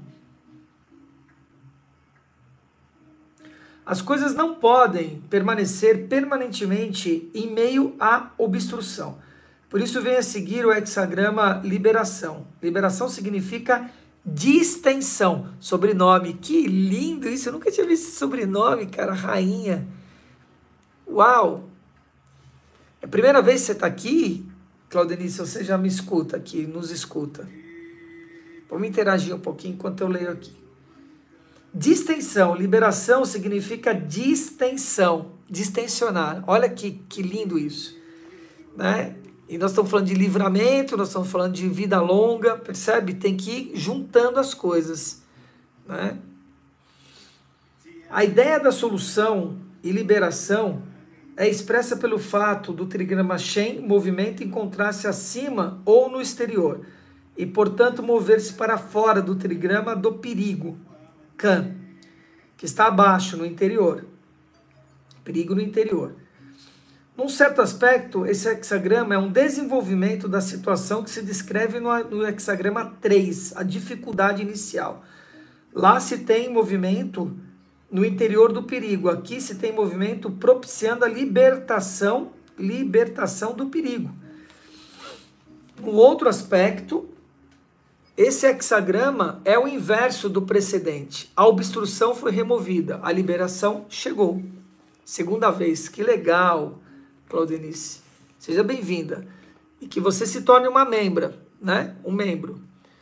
As coisas não podem permanecer permanentemente em meio à obstrução. Por isso vem a seguir o hexagrama liberação. Liberação significa distensão. Sobrenome. Que lindo isso. Eu nunca tinha visto esse sobrenome, cara. Rainha. Uau. É a primeira vez que você está aqui, Claudenice, você já me escuta aqui, nos escuta. Vamos interagir um pouquinho enquanto eu leio aqui. Distensão, liberação significa distensão, distensionar. Olha que lindo isso, né? E nós estamos falando de livramento, nós estamos falando de vida longa, percebe? Tem que ir juntando as coisas, né? A ideia da solução e liberação é expressa pelo fato do trigrama Shen movimento encontrar-se acima ou no exterior e, portanto, mover-se para fora do trigrama do perigo, Kan, que está abaixo, no interior. Perigo no interior. Num certo aspecto, esse hexagrama é um desenvolvimento da situação que se descreve no hexagrama 3, a dificuldade inicial. Lá se tem movimento no interior do perigo. Aqui se tem movimento propiciando a libertação do perigo. Um outro aspecto, esse hexagrama é o inverso do precedente. A obstrução foi removida, a liberação chegou. Segunda vez, que legal, Claudenice. Seja bem-vinda. E que você se torne uma membra, né? Um membro.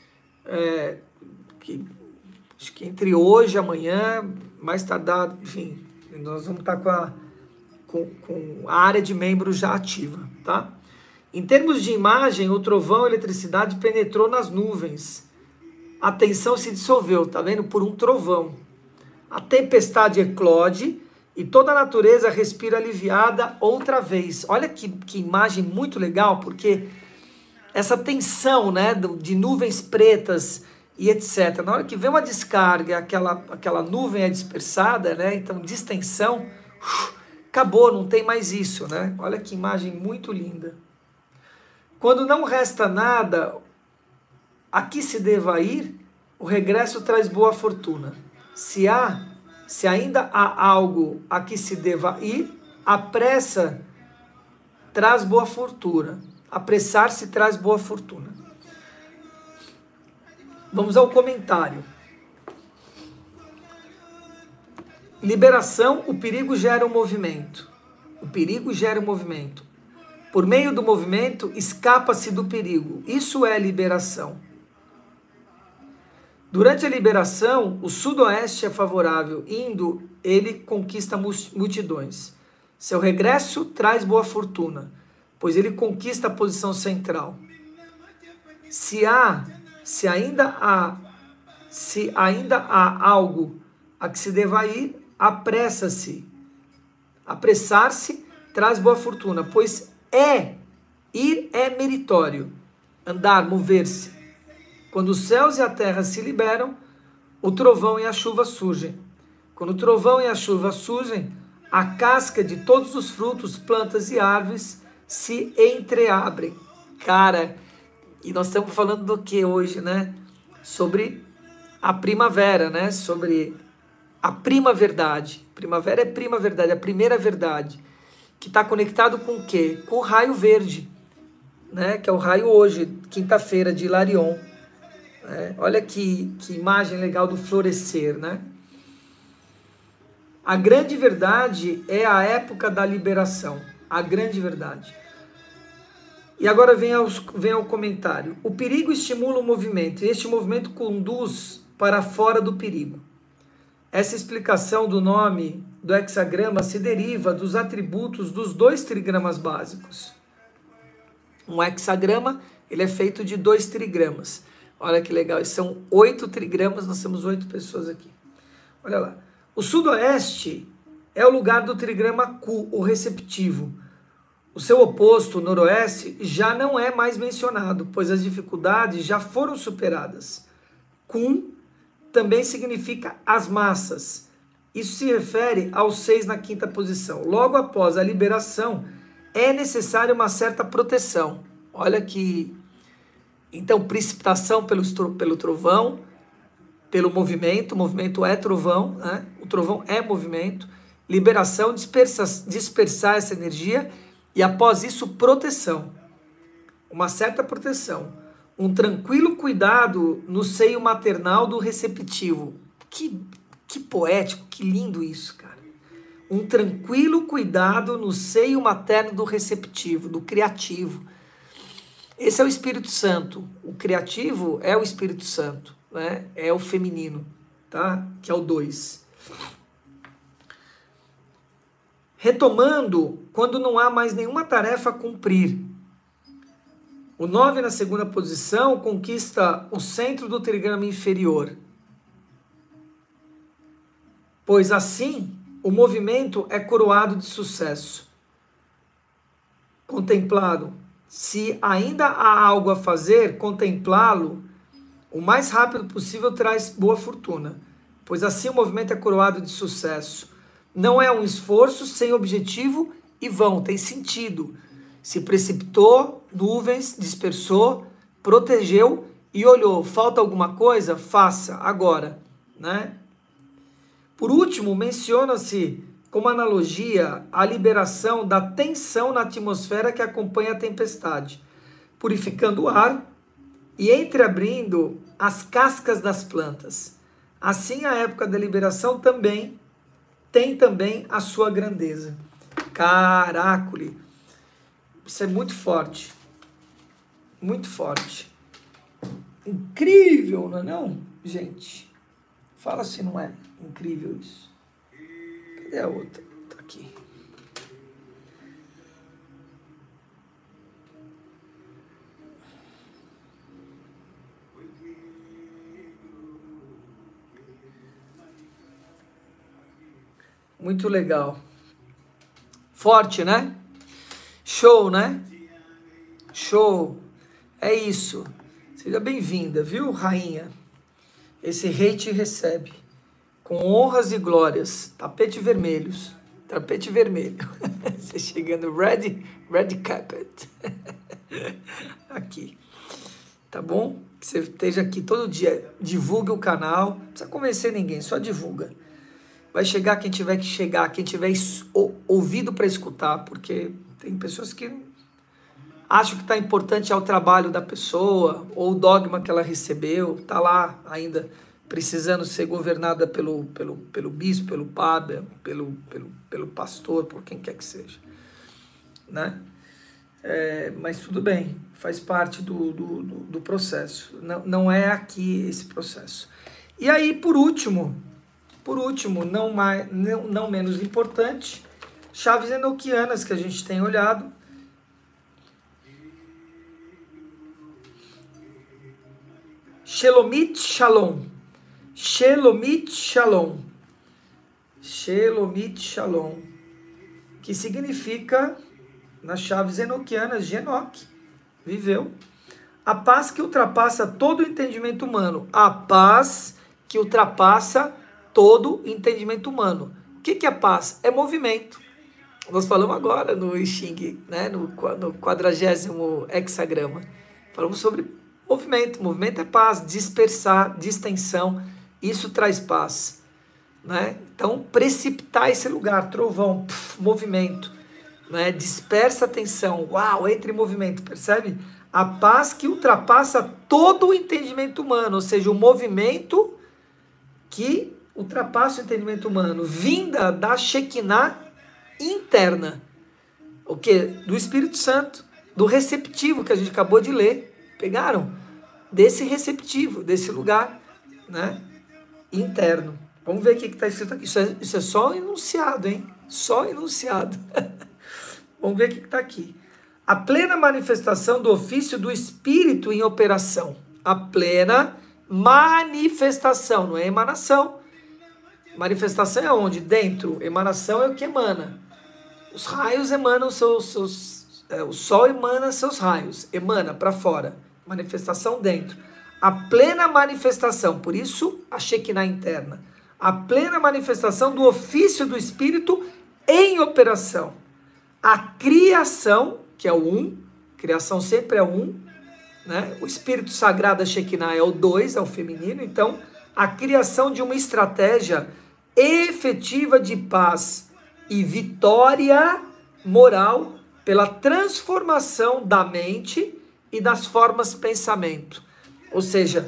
Acho que entre hoje e amanhã, mais tardar, enfim, nós vamos estar com a área de membro já ativa, tá? Em termos de imagem, o trovão, a eletricidade penetrou nas nuvens. A tensão se dissolveu, tá vendo? Por um trovão. A tempestade eclode e toda a natureza respira aliviada outra vez. Olha que imagem muito legal, porque essa tensão, né, de nuvens pretas e etc. Na hora que vem uma descarga, aquela nuvem é dispersada, né? Então, distensão, acabou, não tem mais isso, né? Olha que imagem muito linda. Quando não resta nada a que se deva ir, o regresso traz boa fortuna. Se ainda há algo a que se deva ir, a pressa traz boa fortuna. Apressar-se traz boa fortuna. Vamos ao comentário. Liberação, o perigo gera um movimento. O perigo gera um movimento. Por meio do movimento, escapa-se do perigo. Isso é liberação. Durante a liberação, o sudoeste é favorável, indo, ele conquista multidões. Seu regresso traz boa fortuna, pois ele conquista a posição central. Se ainda há algo a que se deva ir, apressa-se. Apressar-se traz boa fortuna, pois ir é meritório. Andar, mover-se. Quando os céus e a terra se liberam, o trovão e a chuva surgem. Quando o trovão e a chuva surgem, a casca de todos os frutos, plantas e árvores se entreabrem. Cara, e nós estamos falando do que hoje, né? Sobre a primavera, né? Sobre a prima verdade. Primavera é prima verdade, a primeira verdade. Que está conectado com o quê? Com o raio verde, né? Que é o raio hoje, quinta-feira, de Hilarion. Olha que imagem legal do florescer, né? A grande verdade é a época da liberação. A grande verdade. E agora vem ao comentário. O perigo estimula o movimento, e este movimento conduz para fora do perigo. Essa explicação do nome do hexagrama se deriva dos atributos dos 2 trigramas básicos. Um hexagrama, ele é feito de 2 trigramas. Olha que legal, são 8 trigramas, nós temos 8 pessoas aqui. Olha lá. O sudoeste é o lugar do trigrama Cu, o receptivo. O seu oposto, o noroeste, já não é mais mencionado, pois as dificuldades já foram superadas. Cum também significa as massas. Isso se refere aos 6 na 5ª posição. Logo após a liberação, é necessária uma certa proteção. Olha que... Então, precipitação pelo trovão, pelo movimento. O movimento é trovão, né? O trovão é movimento. Liberação, dispersar essa energia. E após isso, proteção. Uma certa proteção. Um tranquilo cuidado no seio maternal do receptivo. Que poético, que lindo isso, cara. Um tranquilo cuidado no seio materno do receptivo, do criativo. Esse é o Espírito Santo. O criativo é o Espírito Santo, né? É o feminino, tá? Que é o 2. Retomando, quando não há mais nenhuma tarefa a cumprir. O 9 na 2ª posição conquista o centro do trigrama inferior. Pois assim, o movimento é coroado de sucesso. Contemplado. Se ainda há algo a fazer, contemplá-lo o mais rápido possível traz boa fortuna, pois assim o movimento é coroado de sucesso. Não é um esforço sem objetivo e vão, tem sentido. Se precipitou, nuvens, dispersou, protegeu e olhou. Falta alguma coisa? Faça agora, né? Por último, menciona-se como analogia a liberação da tensão na atmosfera que acompanha a tempestade, purificando o ar e entreabrindo as cascas das plantas. Assim, a época da liberação também tem a sua grandeza. Caracoles! Isso é muito forte. Muito forte. Incrível, não é não, gente? Fala se não é incrível isso. Cadê a outra? Tá aqui. Muito legal. Forte, né? Show, né? Show. É isso. Seja bem-vinda, viu, rainha? Esse rei te recebe com honras e glórias. Tapete vermelhos. Tapete vermelho. Você chegando red carpet. Aqui. Tá bom? Que você esteja aqui todo dia. Divulgue o canal. Não precisa convencer ninguém, só divulga. Vai chegar quem tiver que chegar, quem tiver ouvido para escutar, porque tem pessoas que acham que está importante ao trabalho da pessoa, ou o dogma que ela recebeu, está lá ainda precisando ser governada pelo bispo, pelo padre, pelo pastor, por quem quer que seja. Né? Mas tudo bem, faz parte do processo. Não é aqui esse processo. E aí, por último, não menos importante, chaves enoquianas que a gente tem olhado. Shelomit Shalom. Shelomit Shalom. Shelomit Shalom. Que significa, nas chaves enoquianas de Enoque, viveu, a paz que ultrapassa todo o entendimento humano. A paz que ultrapassa todo o entendimento humano. O que é paz? É movimento. Nós falamos agora no I Ching, né? no 40º hexagrama. Falamos sobre movimento. Movimento é paz, dispersar, distensão. Isso traz paz. Né? Então, precipitar esse lugar, trovão, movimento. Né? Dispersa a atenção. Uau, entra em movimento, percebe? A paz que ultrapassa todo o entendimento humano, ou seja, o movimento que ultrapassa o entendimento humano, vinda da Shekinah interna. O quê? Do Espírito Santo, do receptivo que a gente acabou de ler. Pegaram? Desse receptivo, desse lugar, né? Interno. Vamos ver o que está escrito aqui. Isso é só enunciado, hein? Só enunciado. Vamos ver o que está aqui. A plena manifestação do ofício do Espírito em operação. A plena manifestação, não é emanação. Manifestação é onde? Dentro. Emanação é o que emana. Os raios emanam o sol emana seus raios. Emana para fora. Manifestação dentro. A plena manifestação, por isso a Shekinah interna. A plena manifestação do ofício do Espírito em operação. A criação, que é o um, criação sempre é um, né? O Espírito Sagrado, a Shekinah, é o 2, é o feminino. Então, a criação de uma estratégia efetiva de paz e vitória moral pela transformação da mente e das formas de pensamento. Ou seja,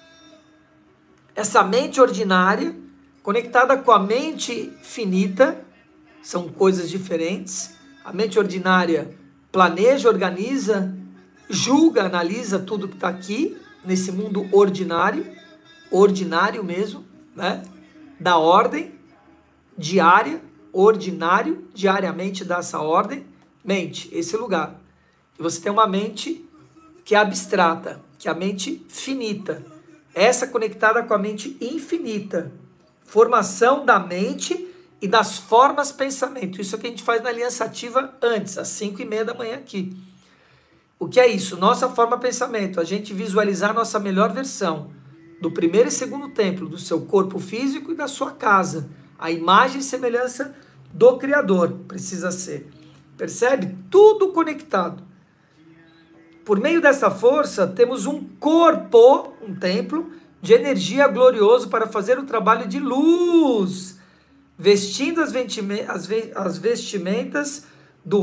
essa mente ordinária conectada com a mente finita, são coisas diferentes. A mente ordinária planeja, organiza, julga, analisa tudo que está aqui, nesse mundo ordinário mesmo, né? Da ordem diária, ordinário, diariamente dá essa ordem, mente, esse lugar. E você tem uma mente que é abstrata, que é a mente finita, essa conectada com a mente infinita, formação da mente e das formas pensamento. Isso é o que a gente faz na aliança ativa antes, às 5h30 da manhã aqui. O que é isso? Nossa forma pensamento, a gente visualizar a nossa melhor versão do primeiro e segundo templo, do seu corpo físico e da sua casa. A imagem e semelhança do Criador precisa ser. Percebe? Tudo conectado. Por meio dessa força, temos um corpo, um templo, de energia glorioso para fazer o trabalho de luz, vestindo as vestimentas do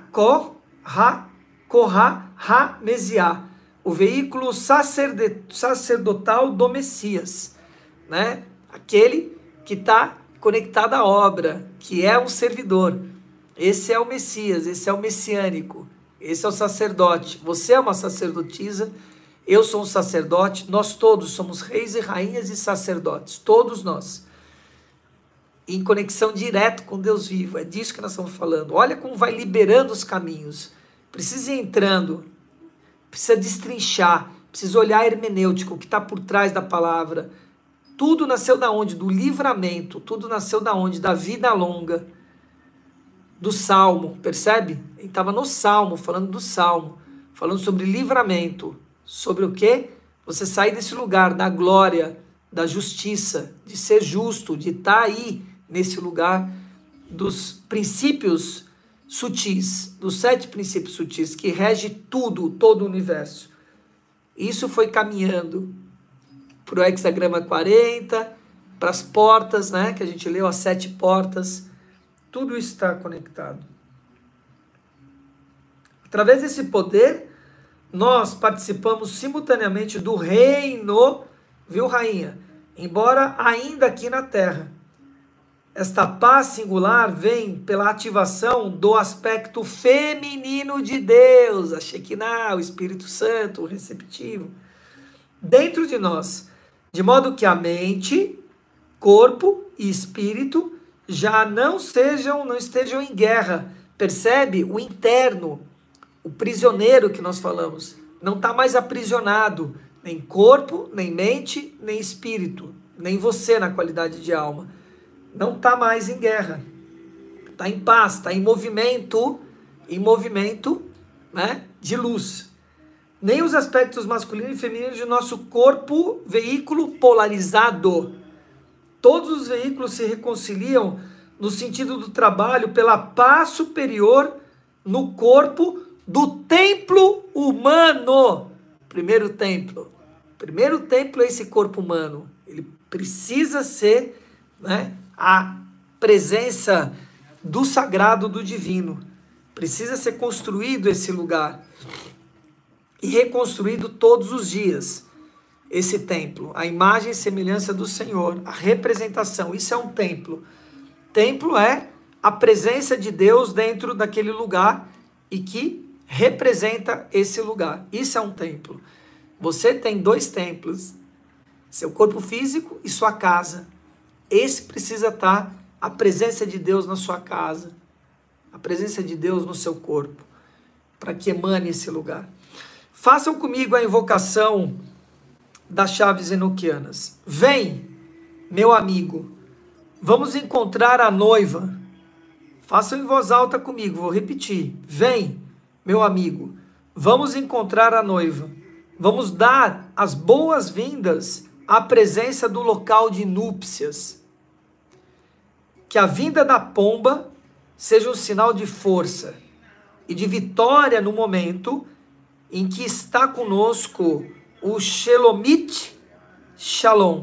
Ha-Mesiá, o veículo sacerdotal do Messias, né? Aquele que está conectado à obra, que é um servidor. Esse é o Messias, esse é o messiânico, esse é o sacerdote. Você é uma sacerdotisa, eu sou um sacerdote, nós todos somos reis e rainhas e sacerdotes, todos nós. Em conexão direta com Deus vivo, é disso que nós estamos falando. Olha como vai liberando os caminhos. Precisa ir entrando, precisa destrinchar, precisa olhar a hermenêutica, o que está por trás da palavra. Tudo nasceu da onde? Do livramento. Tudo nasceu da onde? Da vida longa. Do Salmo, percebe? Ele estava no Salmo, falando do Salmo. Falando sobre livramento. Sobre o quê? Você sair desse lugar, da glória, da justiça, de ser justo, de estar aí nesse lugar dos princípios sutis, dos 7 princípios sutis, que rege tudo, todo o universo. Isso foi caminhando para o hexagrama 40, para as portas, né, que a gente leu, as 7 portas. Tudo está conectado. Através desse poder, nós participamos simultaneamente do reino, viu, rainha? Embora ainda aqui na Terra. Esta paz singular vem pela ativação do aspecto feminino de Deus, a Shekinah, o Espírito Santo, o receptivo, dentro de nós, de modo que a mente, corpo e espírito já não estejam em guerra. Percebe? O interno, o prisioneiro que nós falamos, não está mais aprisionado, nem corpo, nem mente, nem espírito, nem você na qualidade de alma. Não está mais em guerra, está em paz, está em movimento, né, de luz. Nem os aspectos masculinos e femininos de nosso corpo, veículo polarizado. Todos os veículos se reconciliam no sentido do trabalho pela paz superior no corpo do templo humano. Primeiro templo é esse corpo humano. Ele precisa ser, né, a presença do sagrado, do divino. Precisa ser construído esse lugar e reconstruído todos os dias. Esse templo, a imagem e semelhança do Senhor, a representação, isso é um templo. Templo é a presença de Deus dentro daquele lugar e que representa esse lugar. Isso é um templo. Você tem 2 templos, seu corpo físico e sua casa. Esse precisa estar a presença de Deus na sua casa, a presença de Deus no seu corpo, para que emane esse lugar. Façam comigo a invocação das chaves enoquianas. Vem, meu amigo, vamos encontrar a noiva. Façam em voz alta comigo, vou repetir. Vem, meu amigo, vamos encontrar a noiva. Vamos dar as boas-vindas à presença do local de núpcias. Que a vinda da pomba seja um sinal de força e de vitória no momento em que está conosco o Shelomit Shalom.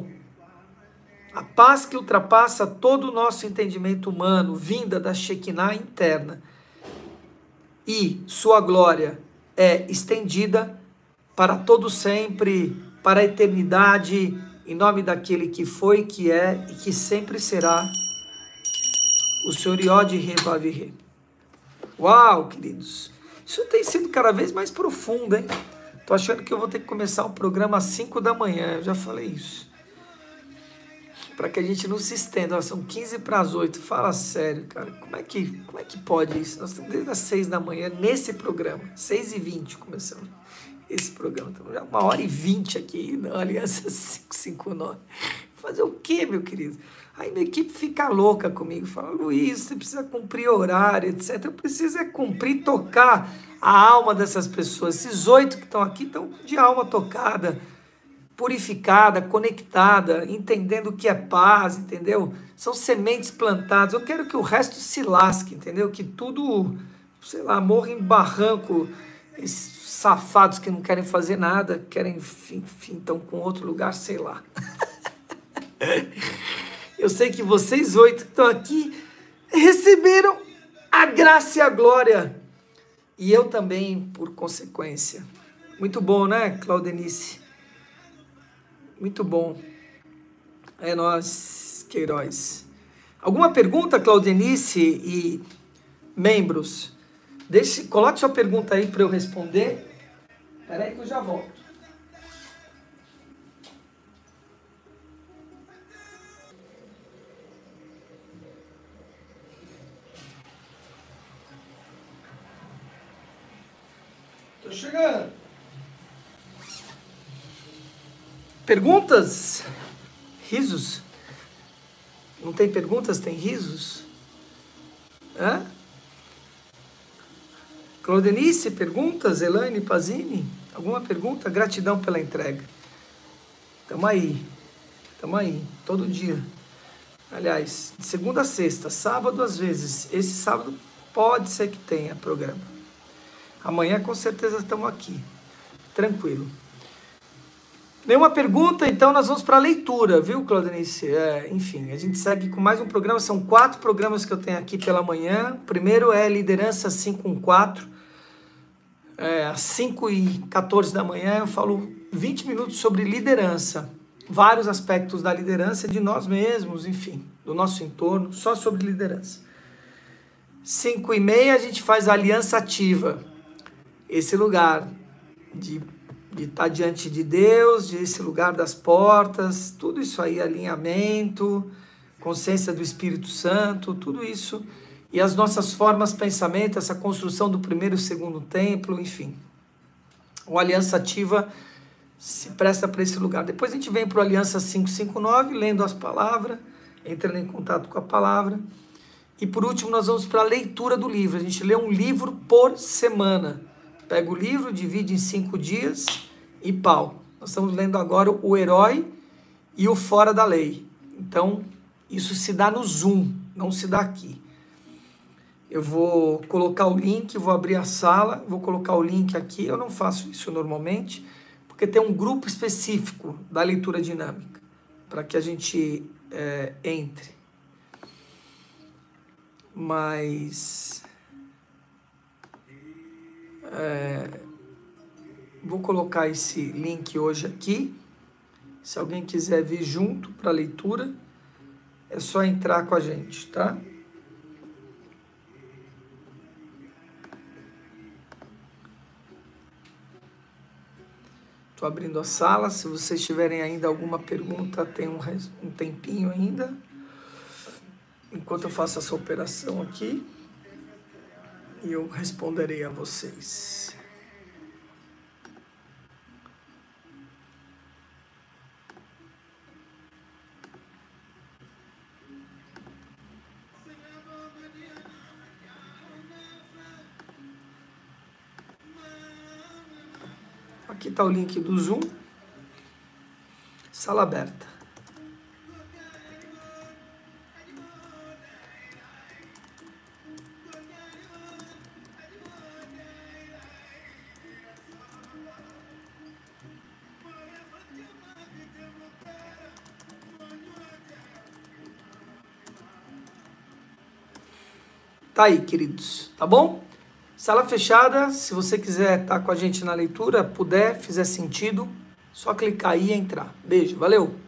A paz que ultrapassa todo o nosso entendimento humano, vinda da Shekinah interna. E sua glória é estendida para todo sempre, para a eternidade, em nome daquele que foi, que é e que sempre será, o Senhor Yod Revavirre. Uau, queridos! Isso tem sido cada vez mais profundo, hein? Tô achando que eu vou ter que começar o programa às 5 da manhã, eu já falei isso. Para que a gente não se estenda, são 15 para as 8. Fala sério, cara, como é que pode isso? Nós estamos desde as 6 da manhã nesse programa, 6h20 começamos esse programa. Então já 1h20 aqui na Aliança 559. Fazer o quê, meu querido? Aí minha equipe fica louca comigo, fala, Luiz, você precisa cumprir horário, etc. Eu preciso é cumprir, tocar a alma dessas pessoas. Esses 8 que estão aqui estão de alma tocada, purificada, conectada, entendendo o que é paz, entendeu? São sementes plantadas. Eu quero que o resto se lasque, entendeu? Que tudo, sei lá, morra em barranco. Esses safados que não querem fazer nada, querem, enfim, estão com outro lugar, sei lá. Eu sei que vocês 8 que estão aqui receberam a graça e a glória. E eu também, por consequência. Muito bom, né, Claudenice? Muito bom. É nós, Queiroz. Alguma pergunta, Claudenice e membros? Coloque sua pergunta aí para eu responder. Espera aí que eu já volto. Tô chegando. Perguntas? Risos? Não tem perguntas, tem risos? Hã? Claudenice, perguntas? Elaine Pazini? Alguma pergunta? Gratidão pela entrega. Tamo aí, todo dia. Aliás, de segunda a sexta, sábado às vezes. Esse sábado pode ser que tenha programa. Amanhã com certeza estamos aqui. Tranquilo. Nenhuma pergunta, então nós vamos para a leitura, viu, Claudenice? Enfim, a gente segue com mais um programa. São 4 programas que eu tenho aqui pela manhã. O primeiro é Liderança 514. Às 5h14 da manhã eu falo 20 minutos sobre liderança. Vários aspectos da liderança, de nós mesmos, enfim, do nosso entorno, só sobre liderança. 5h30 a gente faz a aliança ativa. Esse lugar de estar diante de Deus, esse lugar das portas, tudo isso aí, alinhamento, consciência do Espírito Santo, tudo isso. E as nossas formas, pensamento, essa construção do primeiro e segundo templo, enfim. O Aliança Ativa se presta para esse lugar. Depois a gente vem para o Aliança 559, lendo as palavras, entrando em contato com a palavra. E por último nós vamos para a leitura do livro. A gente lê um livro por semana. Pega o livro, divide em 5 dias e pau. Nós estamos lendo agora o Herói e o Fora da Lei. Então, isso se dá no Zoom, não se dá aqui. Eu vou colocar o link, vou abrir a sala, vou colocar o link aqui. Eu não faço isso normalmente, porque tem um grupo específico da leitura dinâmica, para que a gente entre. Mas vou colocar esse link hoje aqui. Se alguém quiser vir junto para a leitura, é só entrar com a gente, tá? Estou abrindo a sala. Se vocês tiverem ainda alguma pergunta, tem um tempinho ainda. Enquanto eu faço essa operação aqui, e eu responderei a vocês. Aqui está o link do Zoom. Sala aberta. Tá aí, queridos, tá bom? Sala fechada. Se você quiser estar com a gente na leitura, puder, fizer sentido, só clicar aí e entrar. Beijo, valeu!